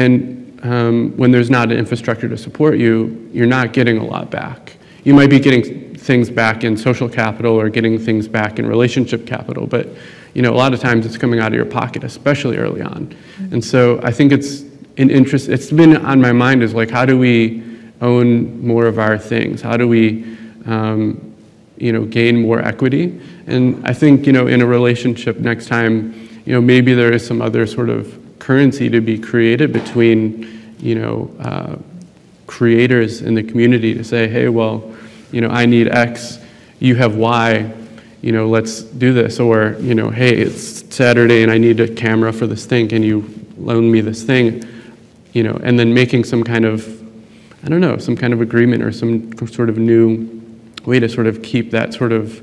And um, when there's not an infrastructure to support you, you're not getting a lot back. You might be getting things back in social capital or getting things back in relationship capital, but you know, a lot of times it's coming out of your pocket, especially early on. Mm-hmm. And so I think it's an interest, it's been on my mind is like, how do we own more of our things? How do we, um, you know, gain more equity? And I think, you know, in a relationship next time, you know, maybe there is some other sort of currency to be created between, you know, uh, creators in the community to say, hey, well, you know, I need X, you have Y, you know, let's do this. Or, you know, hey, it's Saturday and I need a camera for this thing, can you loan me this thing? You know, and then making some kind of, I don't know, some kind of agreement or some sort of new way to sort of keep that sort of,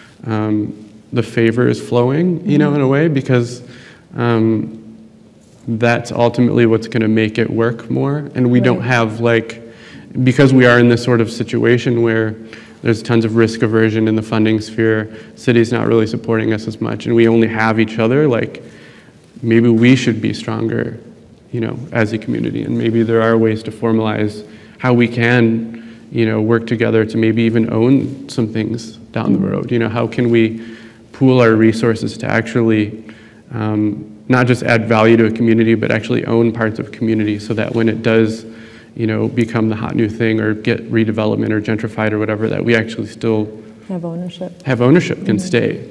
um, the favors flowing, you know, in a way, because um, that's ultimately what's going to make it work more. And we right. don't have like, because we are in this sort of situation where there's tons of risk aversion in the funding sphere, city's not really supporting us as much, and we only have each other, like maybe we should be stronger, you know, as a community, and maybe there are ways to formalize how we can, you know, work together to maybe even own some things down the road. You know, how can we pool our resources to actually um, not just add value to a community, but actually own parts of community so that when it does, you know, become the hot new thing or get redevelopment or gentrified or whatever, that we actually still have ownership. Have ownership, can mm-hmm. stay.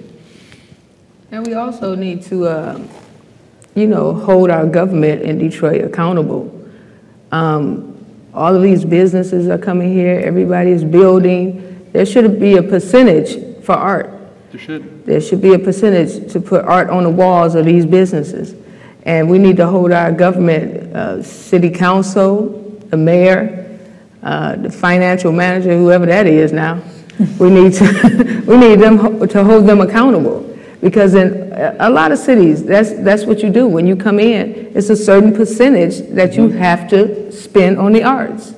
And we also need to, uh, you know, hold our government in Detroit accountable. Um, all of these businesses are coming here, everybody's building. There should be a percentage for art. There should. There should be a percentage to put art on the walls of these businesses. And we need to hold our government, uh, city council, the mayor, uh, the financial manager, whoever that is now, we need to, we need them to hold them accountable. Because in a lot of cities, that's, that's what you do. When you come in, it's a certain percentage that you have to spend on the arts.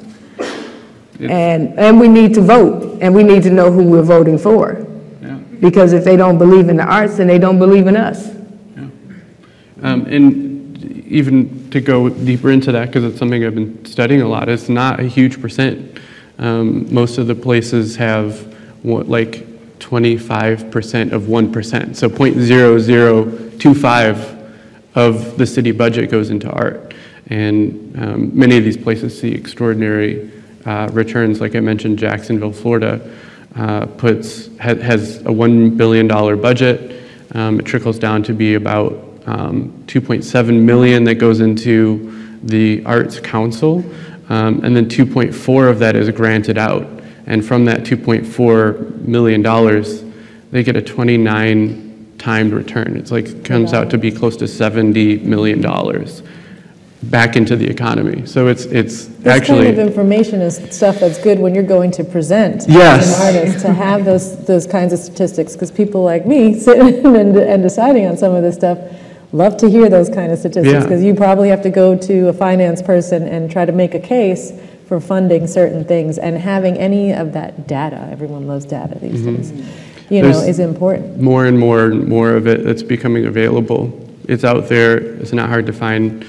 And, and we need to vote, and we need to know who we're voting for. Yeah. Because if they don't believe in the arts, then they don't believe in us. Yeah. Um, and even to go deeper into that, because it's something I've been studying a lot, it's not a huge percent. Um, most of the places have what, like twenty-five percent of one percent. So zero point zero zero two five of the city budget goes into art. And um, many of these places see extraordinary uh, returns. Like I mentioned, Jacksonville, Florida, uh, puts ha has a one billion dollar budget. Um, it trickles down to be about um, two point seven million that goes into the Arts Council, um, and then two point four of that is granted out. And from that two point four million dollars, they get a twenty-nine timed return. It's like, comes out to be close to seventy million dollars back into the economy. So it's, it's this actually... kind of information is stuff that's good when you're going to present Yes. as an artist, to have those, those kinds of statistics, because people like me sitting and, and deciding on some of this stuff love to hear those kind of statistics, because Yeah. you probably have to go to a finance person and try to make a case for funding certain things, and having any of that data, everyone loves data these Mm-hmm. days, you know, There's is important. More and more and more of it that's becoming available. It's out there, it's not hard to find.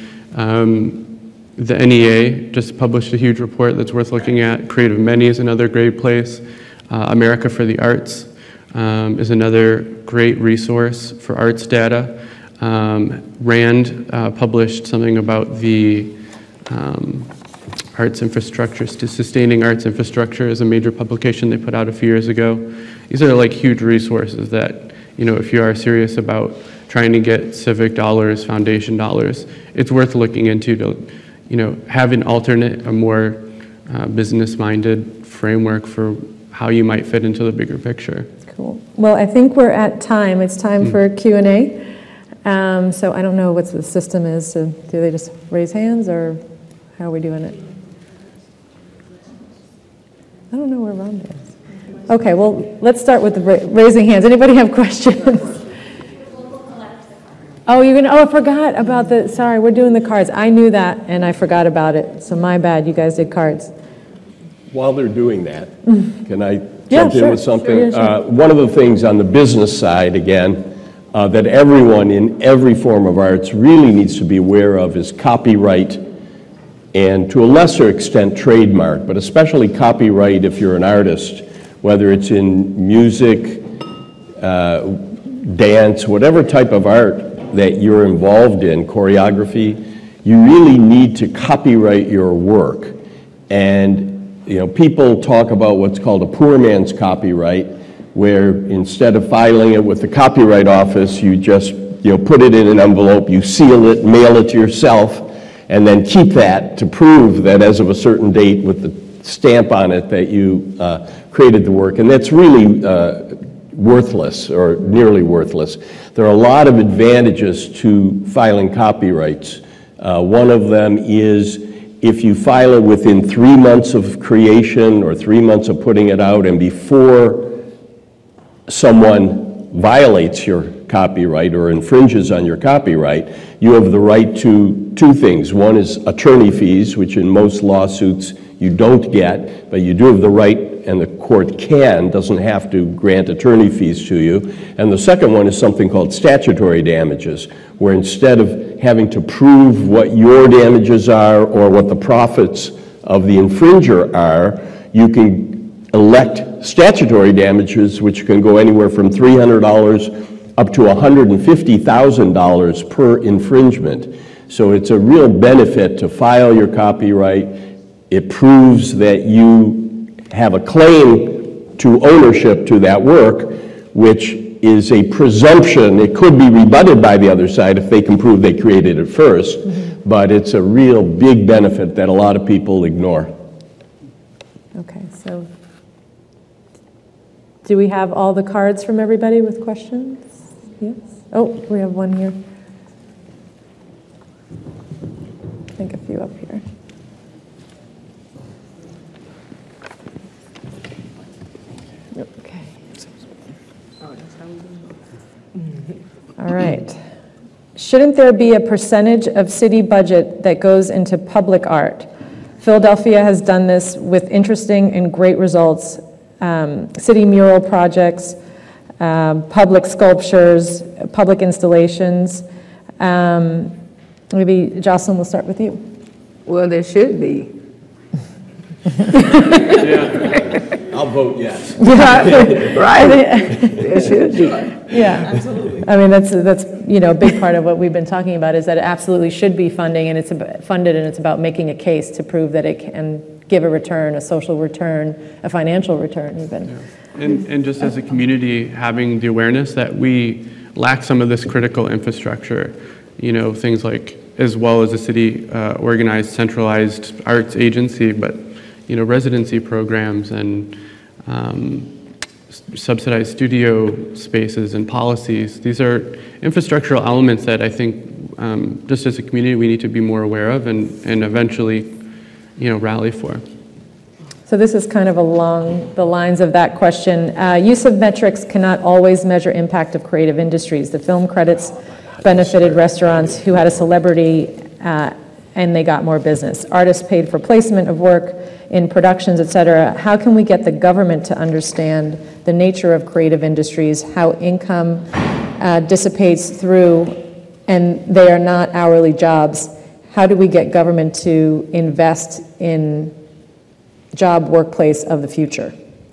Um, the N E A just published a huge report that's worth looking at. Creative Many is another great place. Uh, America for the Arts um, is another great resource for arts data. Um, RAND uh, published something about the um, arts infrastructure, to sustaining arts infrastructure is a major publication they put out a few years ago. These are like huge resources that, you know, if you are serious about trying to get civic dollars, foundation dollars, it's worth looking into to, you know, have an alternate, a more uh, business-minded framework for how you might fit into the bigger picture. Cool. Well, I think we're at time. It's time mm. for Q and A. Um, so I don't know what the system is. So do they just raise hands, or how are we doing it? I don't know where Rhonda is. Okay, well, let's start with the ra raising hands. Anybody have questions? Oh, you're gonna, oh, I forgot about the, sorry, we're doing the cards. I knew that, and I forgot about it, so my bad, you guys did cards. While they're doing that, can I Yeah, jump sure, in with something? sure, yeah, sure. Uh, one of the things on the business side, again, uh, that everyone in every form of arts really needs to be aware of is copyright, and to a lesser extent trademark, but especially copyright if you're an artist, whether it's in music, uh, dance, whatever type of art that you're involved in, choreography, you really need to copyright your work. And you know, people talk about what's called a poor man's copyright, where instead of filing it with the Copyright Office, you just you know put it in an envelope, you seal it, mail it to yourself, and then keep that to prove that as of a certain date with the stamp on it that you uh, created the work. And that's really uh, worthless, or nearly worthless. There are a lot of advantages to filing copyrights. Uh, one of them is if you file it within three months of creation or three months of putting it out, and before someone violates your copyright or infringes on your copyright, you have the right to two things. One is attorney fees, which in most lawsuits you don't get, but you do have the right, and the court can, doesn't have to grant attorney fees to you. And the second one is something called statutory damages, where instead of having to prove what your damages are or what the profits of the infringer are, you can elect statutory damages, which can go anywhere from three hundred dollars up to one hundred fifty thousand dollars per infringement. So it's a real benefit to file your copyright. It proves that you have a claim to ownership to that work, which is a presumption. It could be rebutted by the other side if they can prove they created it first, mm-hmm. but it's a real big benefit that a lot of people ignore. Okay, so do we have all the cards from everybody with questions? Yes? Oh, we have one here. I think a few up here. Okay. All right. Shouldn't there be a percentage of city budget that goes into public art? Philadelphia has done this with interesting and great results. Um, city mural projects, um, public sculptures, public installations. Um, maybe Jocelyn, we'll start with you. Well, there should be. Yeah. I'll vote yes. Yeah, right. There should be. Yeah, absolutely. I mean, that's that's you know a big part of what we've been talking about is that it absolutely should be funding, and it's about, funded, and it's about making a case to prove that it can give a return, a social return, a financial return, even. Yeah. And and just as a community, having the awareness that we lack some of this critical infrastructure, you know, things like as well as a city uh, organized, centralized arts agency, but you know, residency programs and um, subsidized studio spaces and policies. These are infrastructural elements that I think um, just as a community we need to be more aware of and, and eventually, you know, rally for. So this is kind of along the lines of that question. Uh, use of metrics cannot always measure impact of creative industries. The film credits benefited restaurants who had a celebrity uh, and they got more business. Artists paid for placement of work in productions, et cetera. How can we get the government to understand the nature of creative industries, how income uh, dissipates through, and they are not hourly jobs? How do we get government to invest in job workplace of the future?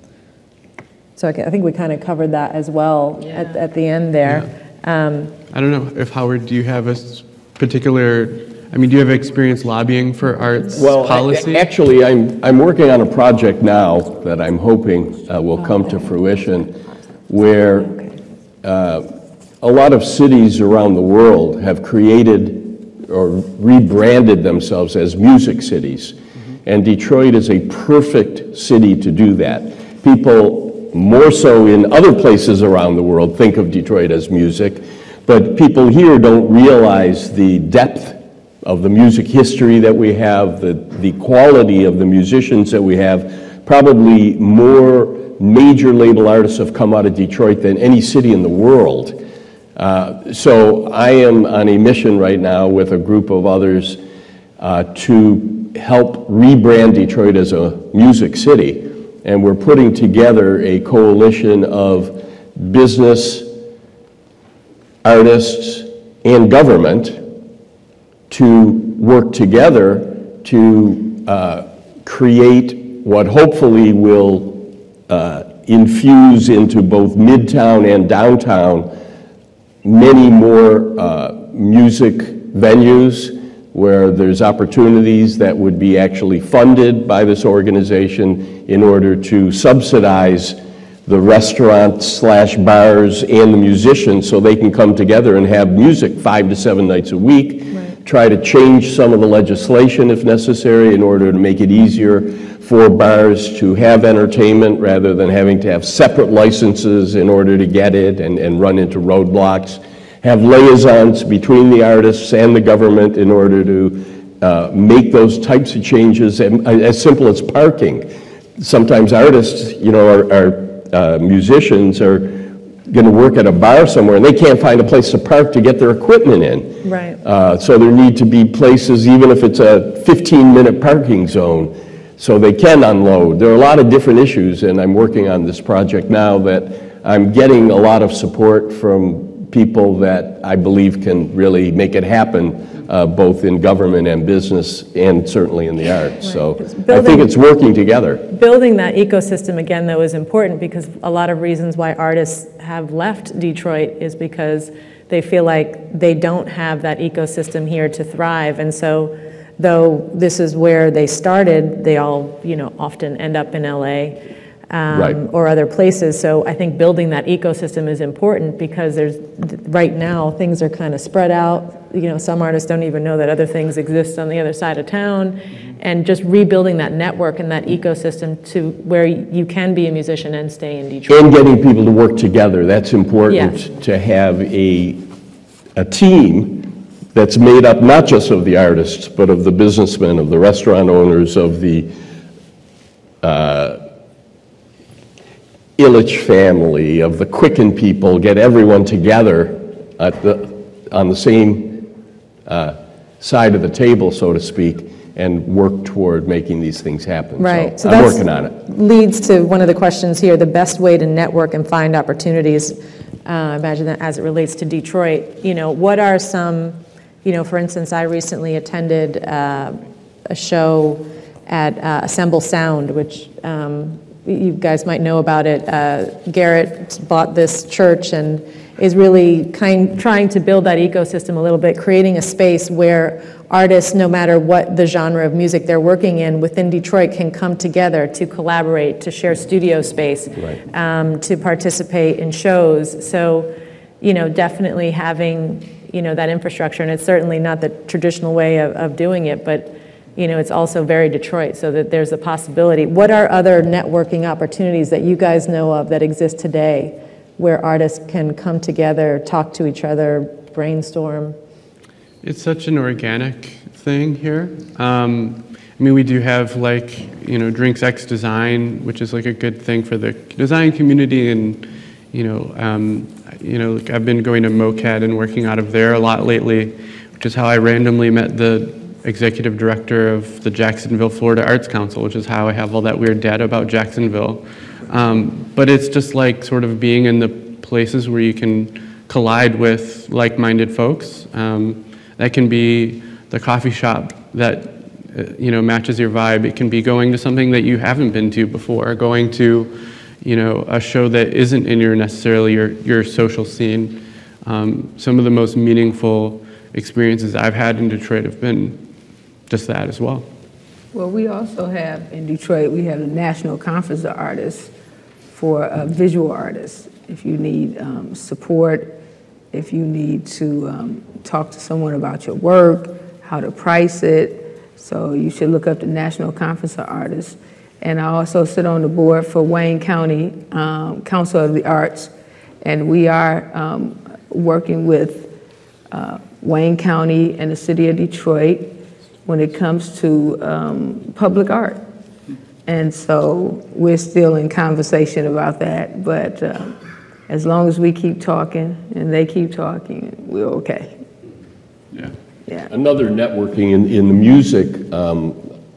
So I think we kind of covered that as well yeah. at, at the end there. Yeah. Um, I don't know if Howard, do you have a particular, I mean, do you have experience lobbying for arts well, policy? Well, actually, I'm, I'm working on a project now that I'm hoping uh, will come to fruition where uh, a lot of cities around the world have created or rebranded themselves as music cities. Mm-hmm. And Detroit is a perfect city to do that. People more so in other places around the world think of Detroit as music, but people here don't realize the depth of the music history that we have, the, the quality of the musicians that we have. Probably more major label artists have come out of Detroit than any city in the world. Uh, so I am on a mission right now with a group of others uh, to help rebrand Detroit as a music city. And we're putting together a coalition of business, artists, and government to work together to uh, create what hopefully will uh, infuse into both Midtown and downtown many more uh, music venues where there's opportunities that would be actually funded by this organization in order to subsidize the restaurants slash bars and the musicians so they can come together and have music five to seven nights a week. Right. Try to change some of the legislation if necessary in order to make it easier for bars to have entertainment rather than having to have separate licenses in order to get it and, and run into roadblocks. Have liaisons between the artists and the government in order to uh, make those types of changes, and, uh, as simple as parking. Sometimes artists, you know, are, are uh, musicians are going to work at a bar somewhere and they can't find a place to park to get their equipment in. Right. Uh, so there need to be places, even if it's a fifteen minute parking zone, so they can unload. There are a lot of different issues, and I'm working on this project now that I'm getting a lot of support from people that I believe can really make it happen, uh, both in government and business, and certainly in the arts. Right. So building, I think it's working together. Building that ecosystem again, though, is important because a lot of reasons why artists have left Detroit is because they feel like they don't have that ecosystem here to thrive. And so, though this is where they started, they all, you know, often end up in L A. um, Right. or other places. So I think building that ecosystem is important because there's, right now, things are kind of spread out. You know, some artists don't even know that other things exist on the other side of town. And just rebuilding that network and that ecosystem to where you can be a musician and stay in Detroit. And getting people to work together, that's important Yes. to have a, a team that's made up not just of the artists, but of the businessmen, of the restaurant owners, of the uh, Illich family, of the Quicken people, get everyone together at the, on the same uh, side of the table, so to speak, and work toward making these things happen. Right. So, So I'm that's- working on it. Leads to one of the questions here, the best way to network and find opportunities, uh, imagine that as it relates to Detroit. You know, what are some, you know, for instance, I recently attended uh, a show at uh, Assemble Sound, which um, you guys might know about it. Uh, Garrett bought this church and is really kind, trying to build that ecosystem a little bit, creating a space where artists, no matter what the genre of music they're working in within Detroit, can come together to collaborate, to share studio space, Right. um, to participate in shows. So, you know, definitely having, you know, that infrastructure, and it's certainly not the traditional way of, of doing it, but, you know, it's also very Detroit, so that there's a possibility. What are other networking opportunities that you guys know of that exist today where artists can come together, talk to each other, brainstorm? It's such an organic thing here. Um, I mean, we do have like, you know, Drinks X Design, which is like a good thing for the design community, and, you know, um, you know, like I've been going to MoCAD and working out of there a lot lately, which is how I randomly met the executive director of the Jacksonville, Florida Arts Council, which is how I have all that weird data about Jacksonville. Um, but it's just like sort of being in the places where you can collide with like-minded folks. Um, that can be the coffee shop that uh, you know, matches your vibe. It can be going to something that you haven't been to before, going to, you know, a show that isn't in your necessarily your, your social scene. Um, some of the most meaningful experiences I've had in Detroit have been just that as well. Well, we also have in Detroit, we have the National Conference of Artists for uh, visual artists. If you need um, support, if you need to um, talk to someone about your work, how to price it, so you should look up the National Conference of Artists. And I also sit on the board for Wayne County um, Council of the Arts, and we are um, working with uh, Wayne County and the city of Detroit when it comes to um, public art. And so we're still in conversation about that, but uh, as long as we keep talking and they keep talking, we're okay. Yeah. Yeah. Another networking in, in the music, um,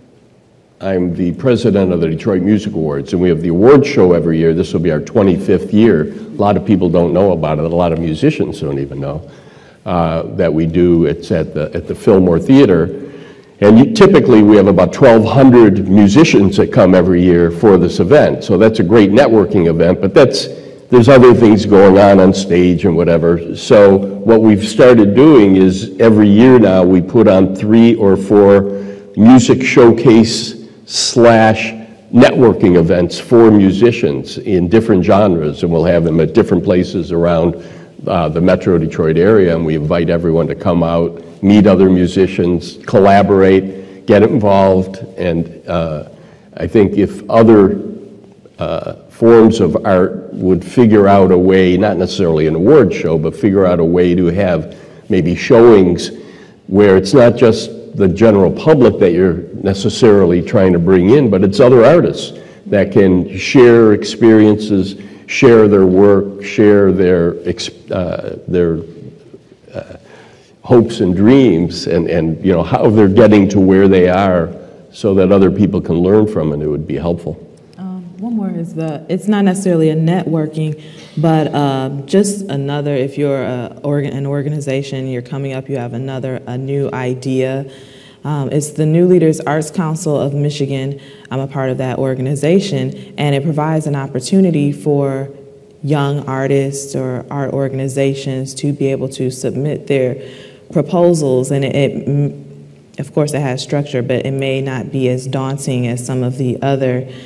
I'm the president of the Detroit Music Awards, and we have the award show every year. This will be our twenty-fifth year. A lot of people don't know about it. A lot of musicians don't even know uh, that we do. It's at the, at the Fillmore Theater. And you, typically we have about twelve hundred musicians that come every year for this event. So that's a great networking event, but that's, there's other things going on on stage and whatever. So what we've started doing is every year now we put on three or four music showcase slash networking events for musicians in different genres, and we'll have them at different places around uh, the Metro Detroit area, and we invite everyone to come out, meet other musicians, collaborate, get involved, and uh, I think if other uh, forms of art would figure out a way, not necessarily an award show, but figure out a way to have maybe showings where it's not just the general public that you're necessarily trying to bring in, but it's other artists that can share experiences, share their work, share their, uh, their uh, hopes and dreams, and, and you know, how they're getting to where they are so that other people can learn from it. It would be helpful. Um, one more is the, it's not necessarily a networking, but um, just another, if you're a, organ, an organization, you're coming up, you have another, a new idea. Um, it's the New Leaders Arts Council of Michigan. I'm a part of that organization, and it provides an opportunity for young artists or art organizations to be able to submit their proposals, and it, it, of course it has structure, but it may not be as daunting as some of the other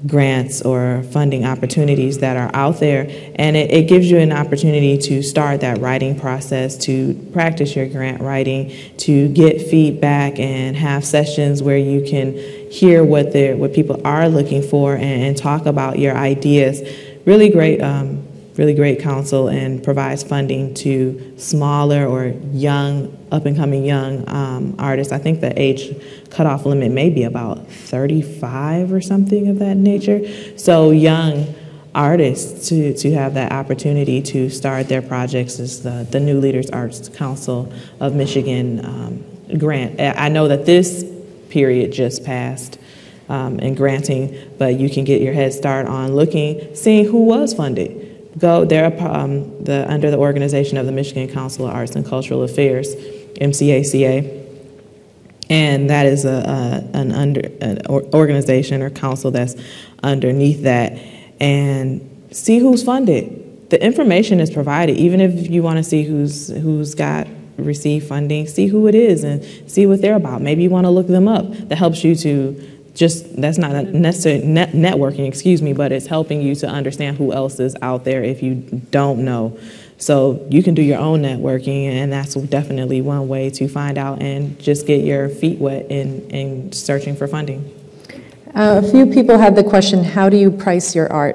grants or funding opportunities that are out there, and it, it gives you an opportunity to start that writing process, to practice your grant writing, to get feedback and have sessions where you can hear what they're, what people are looking for and, and talk about your ideas. Really great, um, really great council, and provides funding to smaller or young, up-and-coming young um, artists. I think the age cutoff limit may be about thirty-five or something of that nature. So young artists to, to have that opportunity to start their projects is the, the New Leaders Arts Council of Michigan um, grant. I know that this period just passed um, in granting, but you can get your head start on looking, seeing who was funded. Go there um, the, under the organization of the Michigan Council of Arts and Cultural Affairs, M C A C A. And that is a, a, an, under, an organization or council that's underneath that. And see who's funded. The information is provided. Even if you want to see who's, who's got received funding, see who it is and see what they're about. Maybe you want to look them up. That helps you to just, that's not necessarily net networking, excuse me, but it's helping you to understand who else is out there if you don't know. So you can do your own networking, and that's definitely one way to find out and just get your feet wet in, in searching for funding. Uh, a few people had the question, how do you price your art?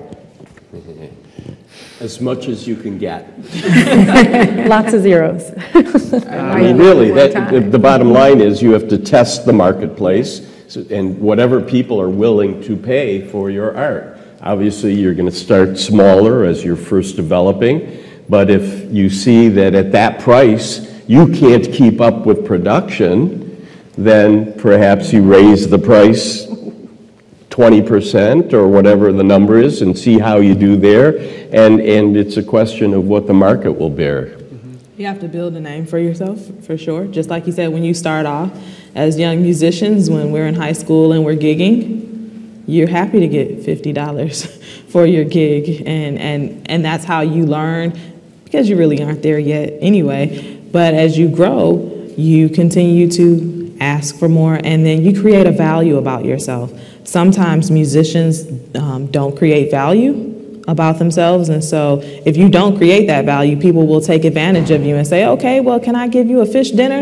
As much as you can get. Lots of zeros. I mean, really, that, the, the bottom line is you have to test the marketplace and whatever people are willing to pay for your art. Obviously, you're going to start smaller as you're first developing, but if you see that at that price you can't keep up with production, then perhaps you raise the price twenty percent or whatever the number is and see how you do there. And, and it's a question of what the market will bear. You have to build a name for yourself, for sure. Just like you said, when you start off as young musicians, when we're in high school and we're gigging, you're happy to get fifty dollars for your gig. And, and, and that's how you learn, because you really aren't there yet anyway. But as you grow, you continue to ask for more, and then you create a value about yourself. Sometimes musicians um, don't create value about themselves, and so if you don't create that value, people will take advantage of you and say, okay, well, can I give you a fish dinner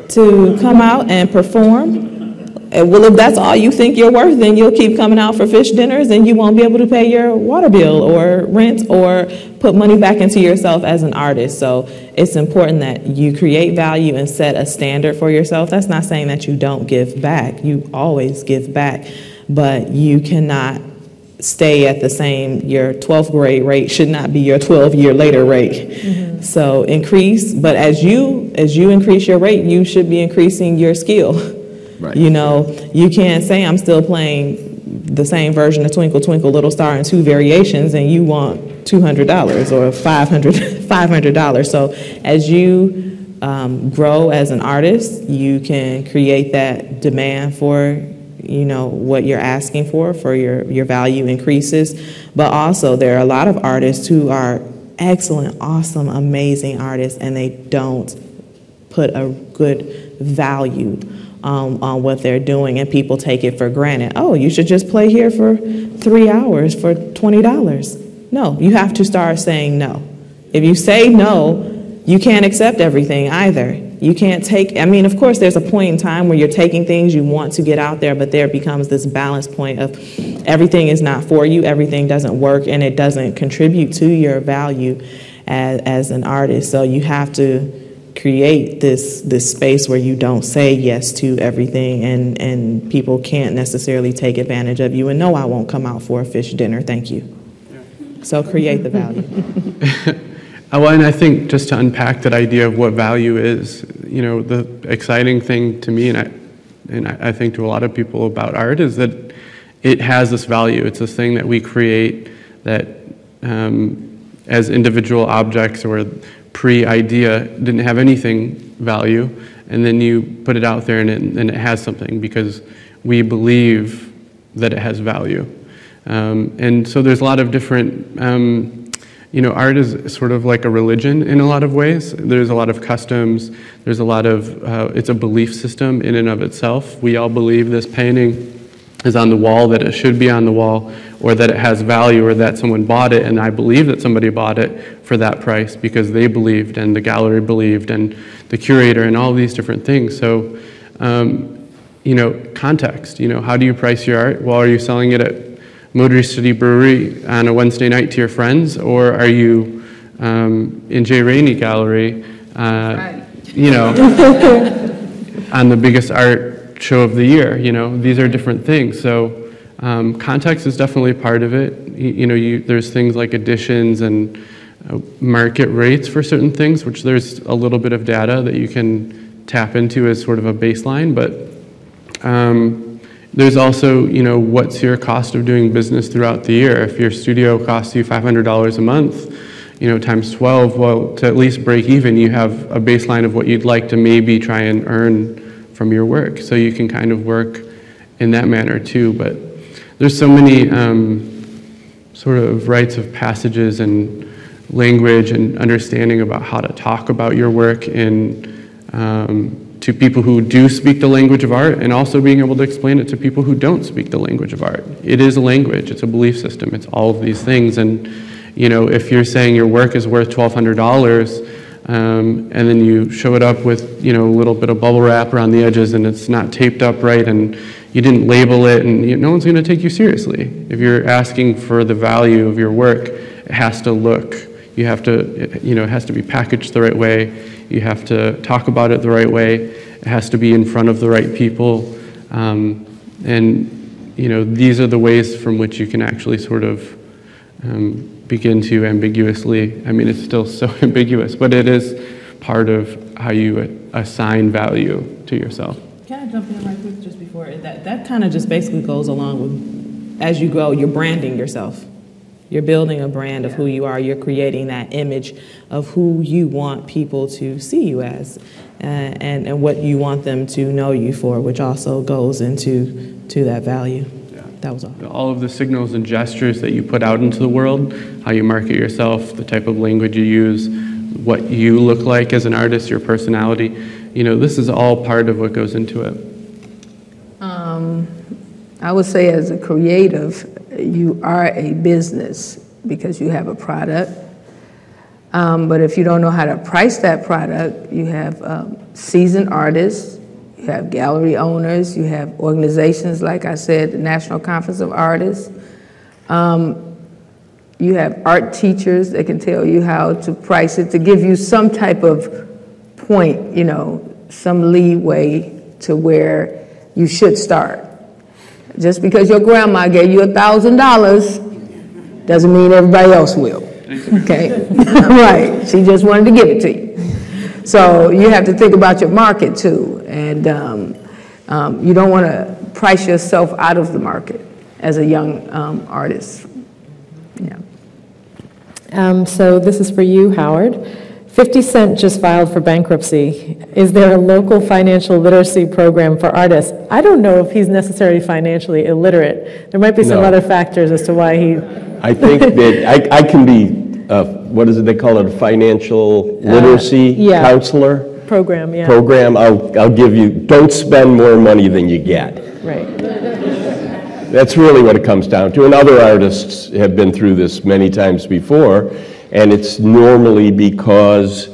to come out and perform? And well, if that's all you think you're worth, then you'll keep coming out for fish dinners and you won't be able to pay your water bill or rent or put money back into yourself as an artist. So it's important that you create value and set a standard for yourself. That's not saying that you don't give back. You always give back, but you cannot stay at the same, your twelfth grade rate should not be your twelve year later rate. Mm-hmm. So increase, but as you, as you increase your rate, you should be increasing your skill. Right. You know, you can't say I'm still playing the same version of Twinkle Twinkle Little Star in two variations and you want two hundred dollars or five hundred dollars. So as you um, grow as an artist, you can create that demand for, you know, what you're asking for, for your, your value increases. But also there are a lot of artists who are excellent, awesome, amazing artists, and they don't put a good value Um, on what they're doing, and people take it for granted. Oh, you should just play here for three hours for twenty dollars. No, you have to start saying no. If you say no, you can't accept everything either. You can't take, I mean, of course, there's a point in time where you're taking things you want to get out there, but there becomes this balance point of everything is not for you, everything doesn't work, and it doesn't contribute to your value as, as an artist. So you have to create this this space where you don't say yes to everything, and and people can't necessarily take advantage of you. And no, I won't come out for a fish dinner, thank you. Yeah. So create the value. Well, and I think just to unpack that idea of what value is, you know, the exciting thing to me, and I and I think to a lot of people about art, is that it has this value. It's this thing that we create that um, as individual objects or pre-idea didn't have anything value, and then you put it out there and it, and it has something because we believe that it has value. Um, and so there's a lot of different, um, you know, art is sort of like a religion in a lot of ways. There's a lot of customs, there's a lot of, uh, it's a belief system in and of itself. We all believe this painting is on the wall, that it should be on the wall, or that it has value, or that someone bought it, and I believe that somebody bought it for that price because they believed, and the gallery believed, and the curator, and all these different things. So, um, you know, context, you know, how do you price your art? Well, are you selling it at Motor City Brewery on a Wednesday night to your friends, or are you um, in J. Rainey Gallery, uh, right. you know, on the biggest art show of the year? You know, these are different things. So um, context is definitely part of it. You, you know, you, there's things like editions and uh, market rates for certain things, which there's a little bit of data that you can tap into as sort of a baseline, but um, there's also, you know, what's your cost of doing business throughout the year? If your studio costs you five hundred dollars a month, you know, times twelve, well, to at least break even, you have a baseline of what you'd like to maybe try and earn from your work. So you can kind of work in that manner too. But there's so many um, sort of rites of passages and language and understanding about how to talk about your work in, um, to people who do speak the language of art, and also being able to explain it to people who don't speak the language of art. It is a language, it's a belief system, it's all of these things. And you know, if you're saying your work is worth twelve hundred dollars, Um, and then you show it up with, you know, a little bit of bubble wrap around the edges, and it's not taped up right, and you didn't label it, and you, no one's going to take you seriously. If you're asking for the value of your work, it has to look, you have to, you know, it has to be packaged the right way, you have to talk about it the right way, it has to be in front of the right people, um, and, you know, these are the ways from which you can actually sort of um, begin to ambiguously, I mean, it's still so ambiguous, but it is part of how you assign value to yourself. Can I jump in right quick just before? That, that kind of just basically goes along with, as you grow, you're branding yourself. You're building a brand of who you are. You're creating that image of who you want people to see you as, uh, and, and what you want them to know you for, which also goes into to that value. That was all. All of the signals and gestures that you put out into the world, how you market yourself, the type of language you use, what you look like as an artist, your personality, you know, this is all part of what goes into it. Um, I would say as a creative, you are a business because you have a product. Um, but if you don't know how to price that product, you have um, seasoned artists, you have gallery owners, you have organizations, like I said, the National Conference of Artists. Um, you have art teachers that can tell you how to price it, to give you some type of point, you know, some leeway to where you should start. Just because your grandma gave you a thousand dollars doesn't mean everybody else will, okay? Right, she just wanted to give it to you. So you have to think about your market too, and um, um, you don't want to price yourself out of the market as a young um, artist. Yeah. Um, so this is for you, Howard. fifty cent just filed for bankruptcy. Is there a local financial literacy program for artists? I don't know if he's necessarily financially illiterate. There might be some No. other factors as to why he... I think that I, I can be, uh, what is it they call it, a financial literacy uh, yeah. counselor? Program, yeah. Program, I'll, I'll give you, don't spend more money than you get. Right. That's really what it comes down to. And other artists have been through this many times before, and it's normally because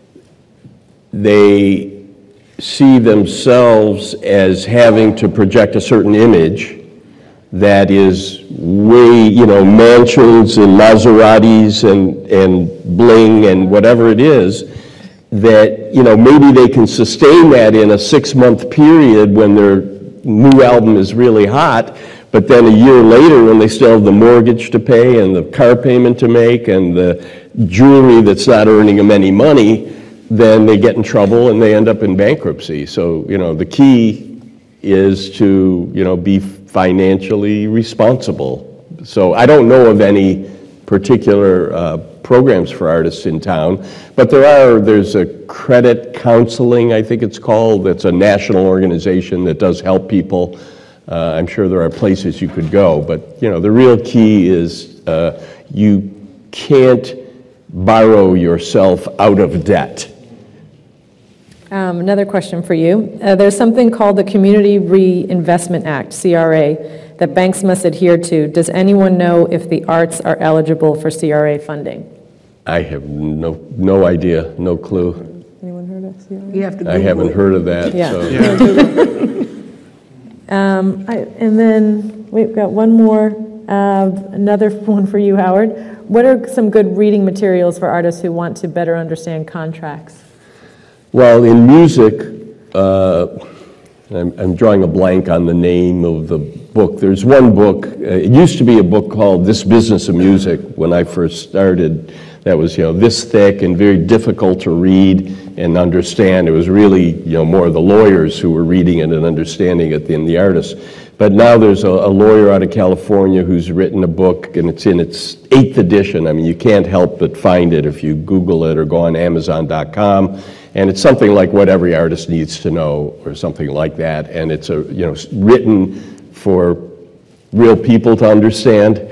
they see themselves as having to project a certain image that is way, you know, mansions and Maseratis and, and bling and whatever it is, that, you know, maybe they can sustain that in a six-month period when their new album is really hot, but then a year later when they still have the mortgage to pay and the car payment to make and the jewelry that's not earning them any money, then they get in trouble and they end up in bankruptcy. So, you know, the key is to, you know, be financially responsible. So I don't know of any particular uh, programs for artists in town, but there are, there's a credit counseling, I think it's called, that's a national organization that does help people. Uh, I'm sure there are places you could go, but you know, the real key is uh, you can't borrow yourself out of debt. Um, another question for you. Uh, there's something called the Community Reinvestment Act, C R A, that banks must adhere to. Does anyone know if the arts are eligible for C R A funding? I have no, no idea, no clue. Anyone heard of C R A? You have to I haven't Google it. heard of that, Yeah. so. Yeah. Um, I, and then we've got one more, uh, another one for you, Howard. What are some good reading materials for artists who want to better understand contracts? Well, in music, uh, I'm, I'm drawing a blank on the name of the book. There's one book, uh, it used to be a book called This Business of Music when I first started. That was, you know, this thick and very difficult to read and understand. It was really, you know, more the lawyers who were reading it and understanding it than the artists. But now there's a, a lawyer out of California who's written a book, and it's in its eighth edition. I mean, you can't help but find it if you Google it or go on Amazon dot com. And it's something like What Every Artist Needs to Know, or something like that. And it's a, you know, written for real people to understand.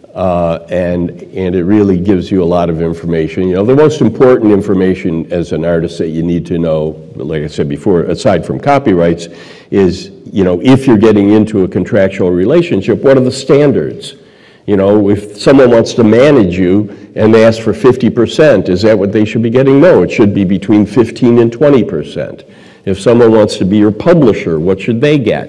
Uh, and and it really gives you a lot of information. You know, the most important information as an artist that you need to know, like I said before, aside from copyrights, is, you know, if you're getting into a contractual relationship, what are the standards? You know, if someone wants to manage you and they ask for fifty percent, is that what they should be getting? No, it should be between fifteen and twenty percent. If someone wants to be your publisher, what should they get?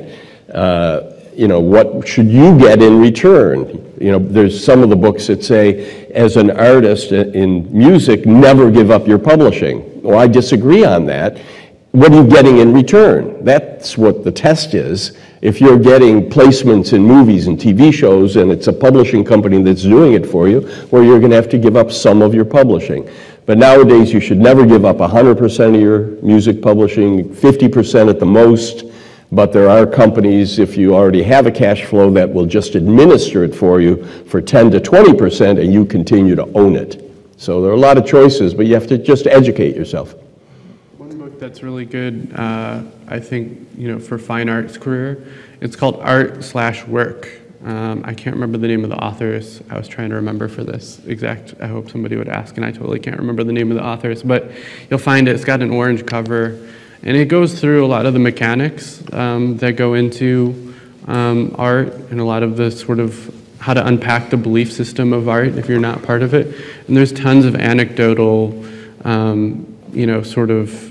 Uh, you know, what should you get in return? You know, there's some of the books that say, as an artist in music, never give up your publishing. Well, I disagree on that. What are you getting in return? That's what the test is. If you're getting placements in movies and T V shows and it's a publishing company that's doing it for you, well, you're going to have to give up some of your publishing. But nowadays, you should never give up one hundred percent of your music publishing, fifty percent at the most. But there are companies, if you already have a cash flow, that will just administer it for you for ten to twenty percent, and you continue to own it. So there are a lot of choices, but you have to just educate yourself. One book that's really good, uh, I think, you know, for fine arts career, it's called Art slash Work. Um, I can't remember the name of the authors. I was trying to remember for this exact, I hope somebody would ask, and I totally can't remember the name of the authors, but you'll find it, it's got an orange cover, and it goes through a lot of the mechanics um, that go into um, art and a lot of the sort of how to unpack the belief system of art if you're not part of it. And there's tons of anecdotal, um, you know, sort of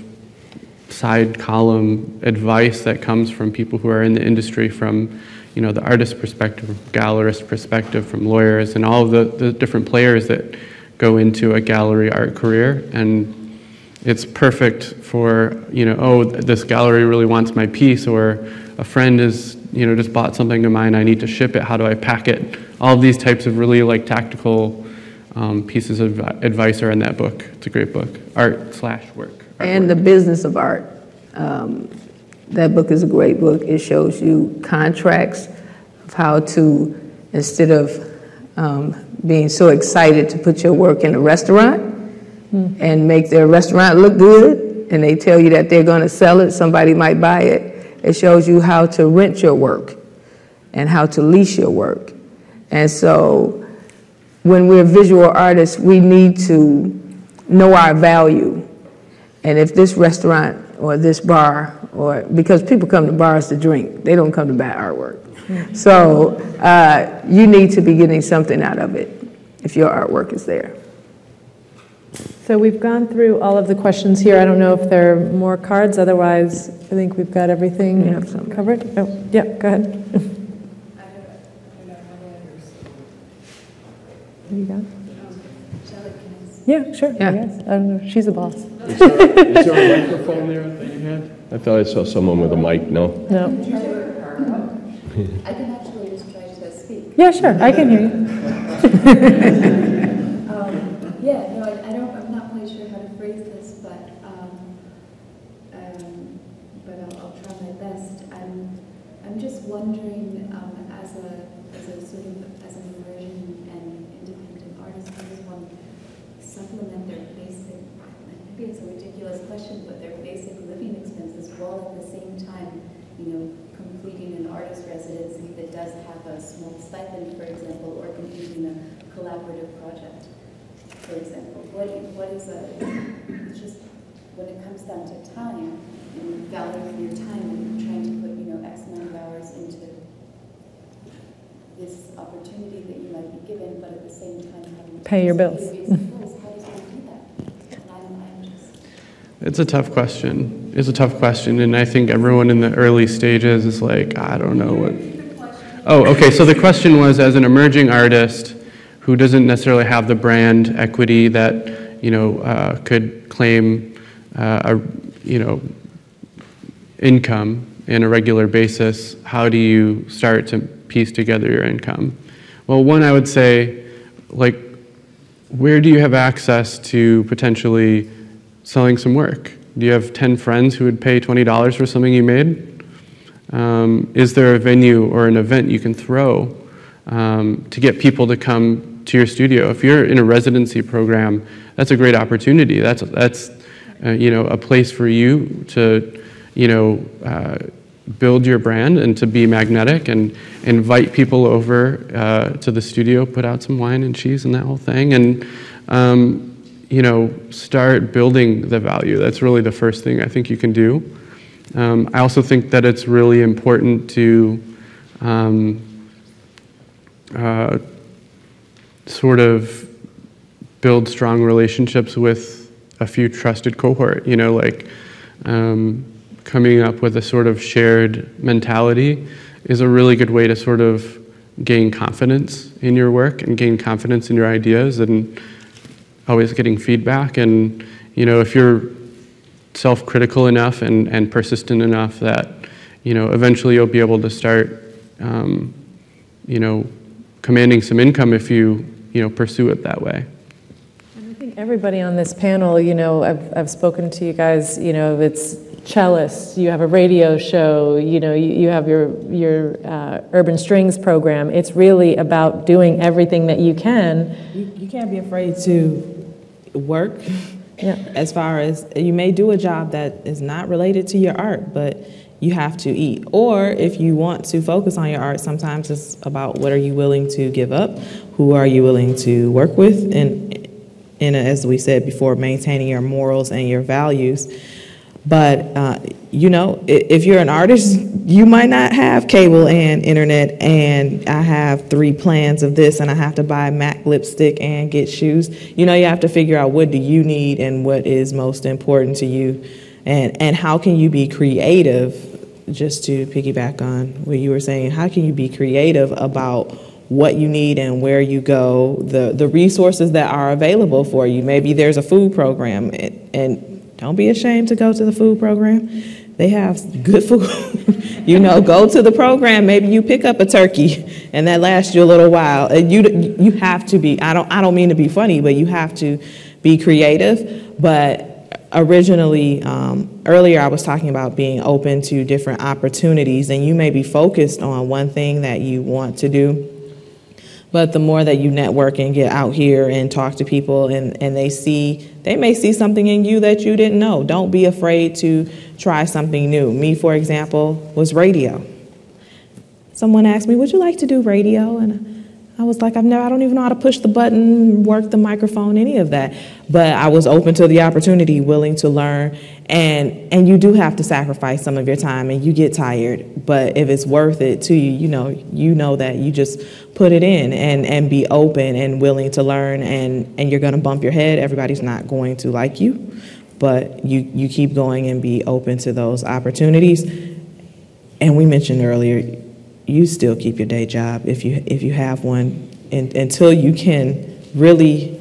side column advice that comes from people who are in the industry, from, you know, the artist perspective, gallerist perspective, from lawyers, and all of the, the different players that go into a gallery art career. And it's perfect for, you know, oh, this gallery really wants my piece, or a friend is, you know, just bought something of mine, I need to ship it, how do I pack it? All of these types of really like tactical um, pieces of advice are in that book. It's a great book, Art slash Work. Art And work. The Business of Art. Um, that book is a great book. It shows you contracts of how to, instead of um, being so excited to put your work in a restaurant, and make their restaurant look good, and they tell you that they're going to sell it, somebody might buy it. It shows you how to rent your work and how to lease your work. And so when we're visual artists, we need to know our value. And if this restaurant or this bar, or because people come to bars to drink, they don't come to buy artwork. So uh, you need to be getting something out of it if your artwork is there. So we've gone through all of the questions here. I don't know if there are more cards. Otherwise, I think we've got everything have some. covered. Oh, yeah, go ahead. There you go. Yeah, sure. Yeah. Yes. I don't know. She's the boss. Is there, is there a microphone there that you had? I thought I saw someone with a mic, no? No. I can actually just try to speak. Yeah, sure. I can hear you. um, yeah, no, I, I don't. I'm not quite sure how to phrase this, but um, um, but I'll, I'll try my best. I'm I'm just wondering, um, as a as a sort of as an emerging and independent artist, how does one supplement their basic? Maybe it's a ridiculous question, but their basic living expenses while at the same time, you know, completing an artist residency that does have a small stipend, for example, or completing a collaborative project, for example. What what is a it's just when it comes down to time, and valuing your time and trying to put, you know, X amount of hours into this opportunity that you might be given, but at the same time having to pay your bills. How does one do that? And I'm, I'm just... It's a tough question. It's a tough question, and I think everyone in the early stages is like, I don't know what. Oh, okay. So the question was, as an emerging artist who doesn't necessarily have the brand equity that you know uh, could claim uh, a you know income in a regular basis, how do you start to piece together your income? Well, one, I would say, like, where do you have access to potentially selling some work? Do you have ten friends who would pay twenty dollars for something you made? Um, is there a venue or an event you can throw um, to get people to come to your studio? If you're in a residency program, that's a great opportunity. That's, that's uh, you know, a place for you to, you know, uh, build your brand and to be magnetic and invite people over uh, to the studio, put out some wine and cheese and that whole thing, and um, you know, start building the value. That's really the first thing I think you can do. Um, I also think that it's really important to um, uh, sort of build strong relationships with a few trusted cohort, you know, like um, coming up with a sort of shared mentality is a really good way to sort of gain confidence in your work and gain confidence in your ideas, and always getting feedback. And, you know, if you're self-critical enough and, and persistent enough that, you know, eventually you'll be able to start, um, you know, commanding some income if you, you know, pursue it that way. And I think everybody on this panel, you know, I've, I've spoken to you guys, you know, it's cellists, you have a radio show, you know, you, you have your, your uh, Urban Strings program. It's really about doing everything that you can. You, you can't be afraid to work. Yeah. As far as, you may do a job that is not related to your art, but you have to eat. Or if you want to focus on your art, sometimes it's about what are you willing to give up, who are you willing to work with, and, and as we said before, maintaining your morals and your values. But, uh, you know, if you're an artist, you might not have cable and internet, and I have three plans of this, and I have to buy MAC lipstick and get shoes. You know, you have to figure out what do you need and what is most important to you, and, and how can you be creative, just to piggyback on what you were saying, how can you be creative about what you need and where you go, the, the resources that are available for you. Maybe there's a food program, and, and don't be ashamed to go to the food program. They have good food. You know, go to the program. Maybe you pick up a turkey, and that lasts you a little while. And you you have to be. I don't I don't mean to be funny, but you have to be creative. But originally, um, earlier I was talking about being open to different opportunities, and you may be focused on one thing that you want to do. But the more that you network and get out here and talk to people, and, and they see, they may see something in you that you didn't know. Don't be afraid to try something new. Me, for example, was radio. Someone asked me, would you like to do radio? And I was like, I've never, I don't even know how to push the button, work the microphone, any of that. But I was open to the opportunity, willing to learn. And, and you do have to sacrifice some of your time, and you get tired. But if it's worth it to you, you know, you know that you just put it in and, and be open and willing to learn. And, and you're going to bump your head. Everybody's not going to like you. But you, you keep going and be open to those opportunities. And we mentioned earlier, you still keep your day job if you if you have one, and, until you can really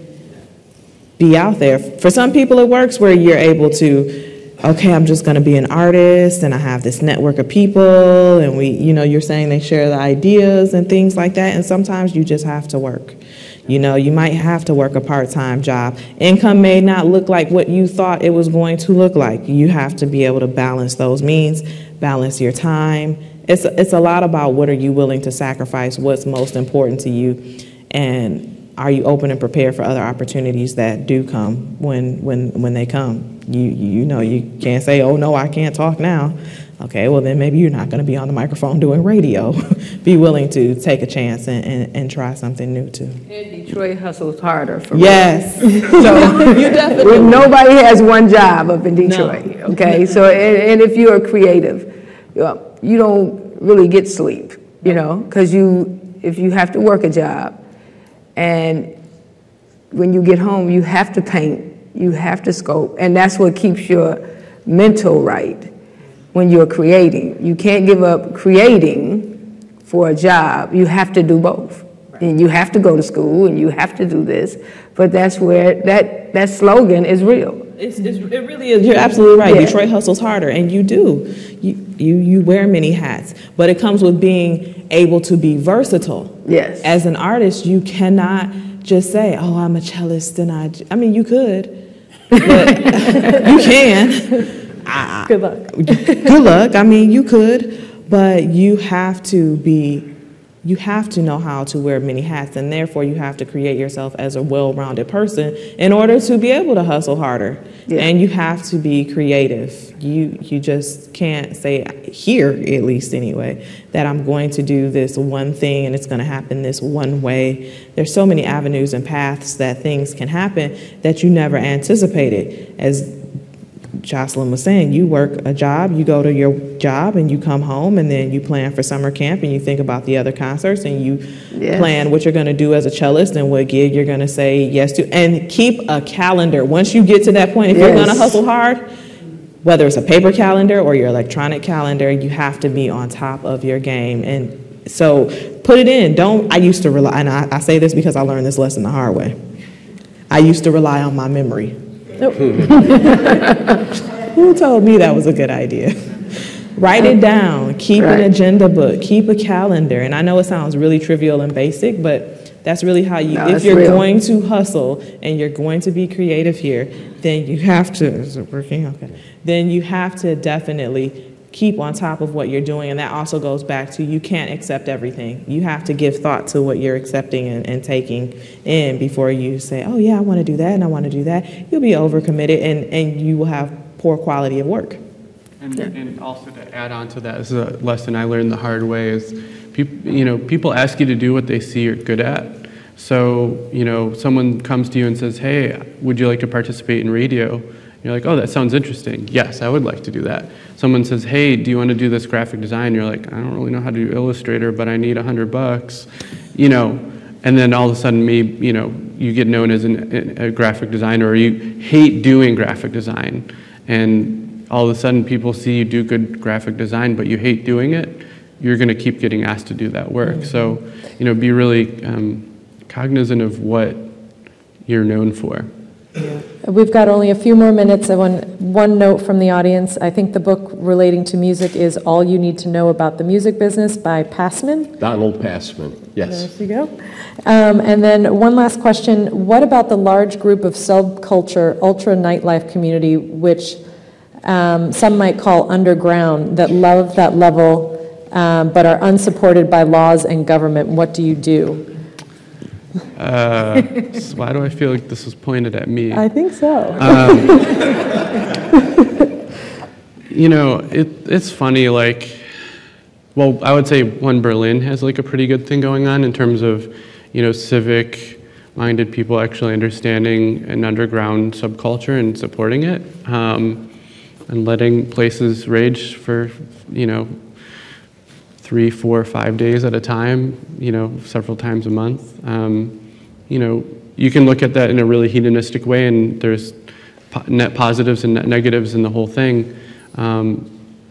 be out there. For some people it works where you're able to, okay, I'm just going to be an artist, and I have this network of people, and we, you know, you're saying they share the ideas and things like that, and sometimes you just have to work. You know, you might have to work a part-time job. Income may not look like what you thought it was going to look like. You have to be able to balance those means, balance your time. It's, it's a lot about what are you willing to sacrifice, what's most important to you, and are you open and prepared for other opportunities that do come when, when, when they come. You, you know, you can't say, oh, no, I can't talk now. Okay, well then maybe you're not going to be on the microphone doing radio. Be willing to take a chance and, and, and try something new too. And Detroit hustles harder for Yes. real. So You definitely. nobody has one job up in Detroit. No. Okay, so and, and if you're creative, you know, you don't really get sleep, you know, because you if you have to work a job, and when you get home you have to paint, you have to sculpt, and that's what keeps your mental right. When you're creating, you can't give up creating for a job. You have to do both. Right. And you have to go to school and you have to do this, but that's where that, that slogan is real. It's, it's, it really is. You're absolutely right. Yeah. Detroit hustles harder, and you do. You, you, you wear many hats, but it comes with being able to be versatile. Yes. As an artist, you cannot just say, oh, I'm a cellist, and I, I mean, you could, but you can. I, Good luck. Good luck. I mean, you could, but you have to be, you have to know how to wear many hats, and therefore you have to create yourself as a well-rounded person in order to be able to hustle harder. Yeah. And you have to be creative. You you just can't say, here at least anyway, that I'm going to do this one thing and it's going to happen this one way. There's so many avenues and paths that things can happen that you never anticipated. As Jocelyn was saying, you work a job, you go to your job and you come home, and then you plan for summer camp and you think about the other concerts, and you yes. plan what you're going to do as a cellist and what gig you're going to say yes to, and keep a calendar. Once you get to that point, if yes. you're going to hustle hard, whether it's a paper calendar or your electronic calendar, you have to be on top of your game. And so put it in. Don't, I used to rely, and I, I say this because I learned this lesson the hard way. I used to rely on my memory. Who told me that was a good idea? Write it down. Keep right. an agenda book. Keep a calendar. And I know it sounds really trivial and basic, but that's really how you, no, if you're real. going to hustle and you're going to be creative here, then you have to, is it working? Okay. Then you have to definitely keep on top of what you're doing. And that also goes back to, you can't accept everything. You have to give thought to what you're accepting and, and taking in before you say, oh yeah, I want to do that and I want to do that. You'll be overcommitted, and, and you will have poor quality of work. And, and also to add on to that, this is a lesson I learned the hard way, is people, you know, people ask you to do what they see you're good at. So, you know, someone comes to you and says, hey, would you like to participate in radio? You're like, oh, that sounds interesting. Yes, I would like to do that. Someone says, hey, do you want to do this graphic design? You're like, I don't really know how to do Illustrator, but I need a hundred bucks, you know. And then all of a sudden, maybe, you know, you get known as an, a graphic designer, or you hate doing graphic design. And all of a sudden, people see you do good graphic design, but you hate doing it. You're going to keep getting asked to do that work. Mm-hmm. So, you know, be really um, cognizant of what you're known for. Yeah. We've got only a few more minutes. I want one note from the audience. I think the book relating to music is All You Need to Know About the Music Business by Passman. Donald Passman, yes. There you go. Um, and then one last question. What about the large group of subculture, ultra nightlife community, which um, some might call underground, that love that level um, but are unsupported by laws and government? What do you do? Uh, so why do I feel like this was pointed at me? I think so. Um, you know, it, it's funny, like, well, I would say one, Berlin has like a pretty good thing going on in terms of, you know, civic-minded people actually understanding an underground subculture and supporting it, um, and letting places rage for, you know, three, four, five days at a time, you know, several times a month. Um, you know, you can look at that in a really hedonistic way, and there's po net positives and net negatives in the whole thing. Um,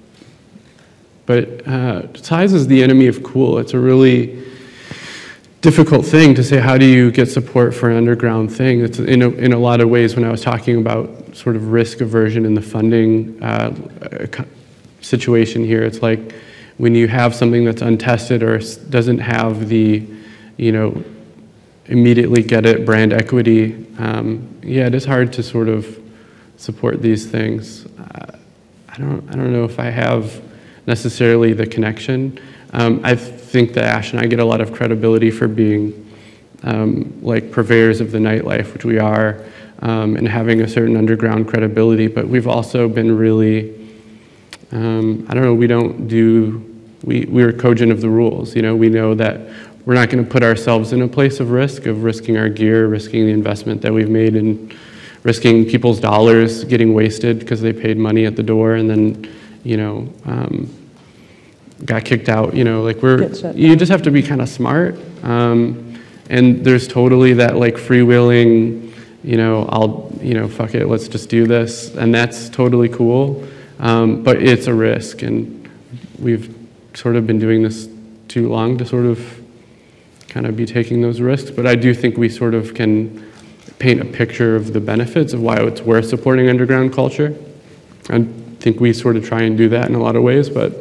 but uh, size is the enemy of cool. It's a really difficult thing to say, how do you get support for an underground thing? It's in a, in a lot of ways, when I was talking about sort of risk aversion in the funding uh, situation here, it's like, when you have something that's untested or doesn't have the, you know, immediately get it brand equity, um, yeah, it is hard to sort of support these things. Uh, I don't, I don't know if I have necessarily the connection. Um, I think that Ash and I get a lot of credibility for being um, like purveyors of the nightlife, which we are, um, and having a certain underground credibility, but we've also been really um, I don't know, we don't do, we, we're cogent of the rules, you know, we know that we're not going to put ourselves in a place of risk, of risking our gear, risking the investment that we've made, and risking people's dollars getting wasted because they paid money at the door and then, you know, um, got kicked out. You know, like we're, you just have to be kind of smart. Um, and there's totally that like freewheeling, you know, I'll, you know, fuck it, let's just do this. And that's totally cool. Um, but it's a risk, and we've sort of been doing this too long to sort of kind of be taking those risks. But I do think we sort of can paint a picture of the benefits of why it's worth supporting underground culture. I think we sort of try and do that in a lot of ways, but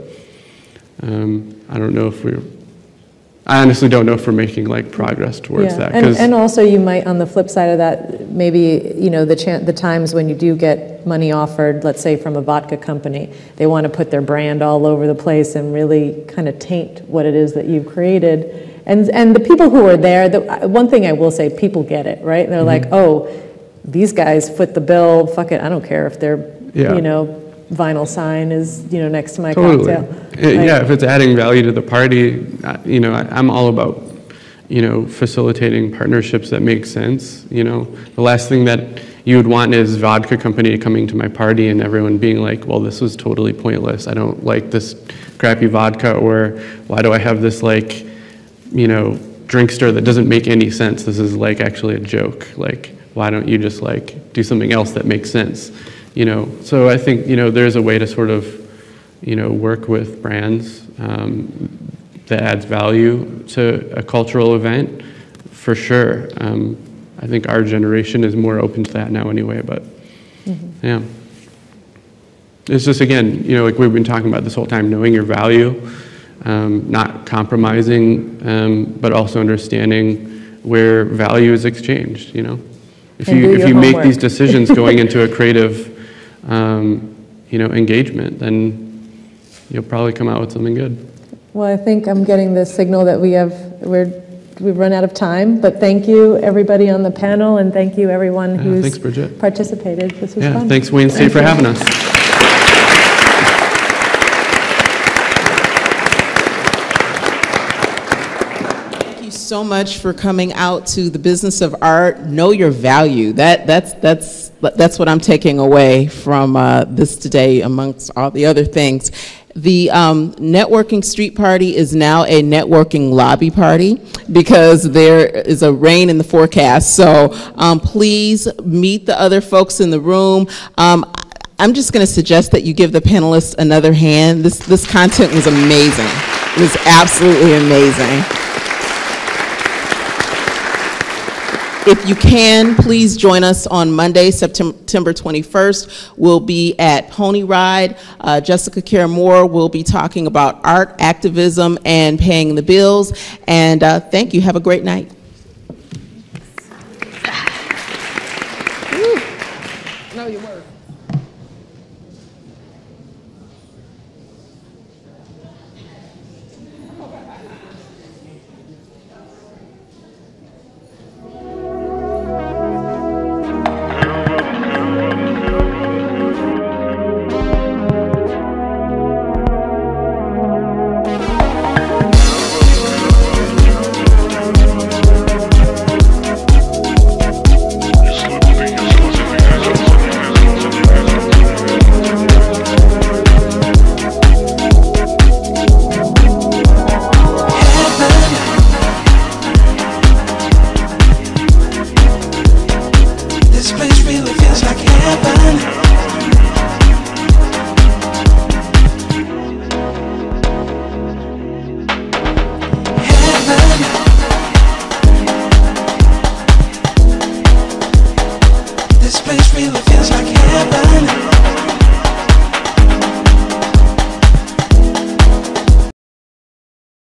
um, I don't know if we're, I honestly don't know if we're making like progress towards yeah. that. And, and also you might, on the flip side of that, maybe, you know, the, chan the times when you do get money offered, let's say from a vodka company, they want to put their brand all over the place and really kind of taint what it is that you've created. And, and the people who are there, the, one thing I will say, people get it, right? They're mm-hmm. like, oh, these guys foot the bill, fuck it, I don't care if their, yeah. you know, vinyl sign is, you know, next to my totally. cocktail. It, like, yeah, if it's adding value to the party, you know, I, I'm all about, you know, facilitating partnerships that make sense. You know, the last thing that you would want is vodka company coming to my party and everyone being like, well, this was totally pointless. I don't like this crappy vodka, or why do I have this like, you know, drinkster that doesn't make any sense. This is like actually a joke. Like, why don't you just like do something else that makes sense? You know, so I think, you know, there's a way to sort of, you know, work with brands um, that adds value to a cultural event, for sure. Um, I think our generation is more open to that now anyway, but mm-hmm. yeah. It's just, again, you know, like we've been talking about this whole time, knowing your value, um, not compromising, um, but also understanding where value is exchanged, you know. If and you, if you homework. make these decisions going into a creative Um, you know, engagement, then you'll probably come out with something good. Well, I think I'm getting the signal that we have, we're, we've run out of time, but thank you everybody on the panel, and thank you everyone Yeah, who's thanks, Bridget. participated. This was yeah, fun. Thanks Wayne State thank for you. having us. So much for coming out to the business of art. Know your value. That that's that's that's what I'm taking away from uh, this today, amongst all the other things. The um, networking street party is now a networking lobby party because there is a rain in the forecast. So um, please meet the other folks in the room. Um, I'm just going to suggest that you give the panelists another hand. This this content was amazing. It was absolutely amazing. If you can, please join us on Monday, September twenty-first. We'll be at Pony Ride. Uh, Jessica Care Moore will be talking about art, activism, and paying the bills. And uh, thank you. Have a great night. No, you were. This place really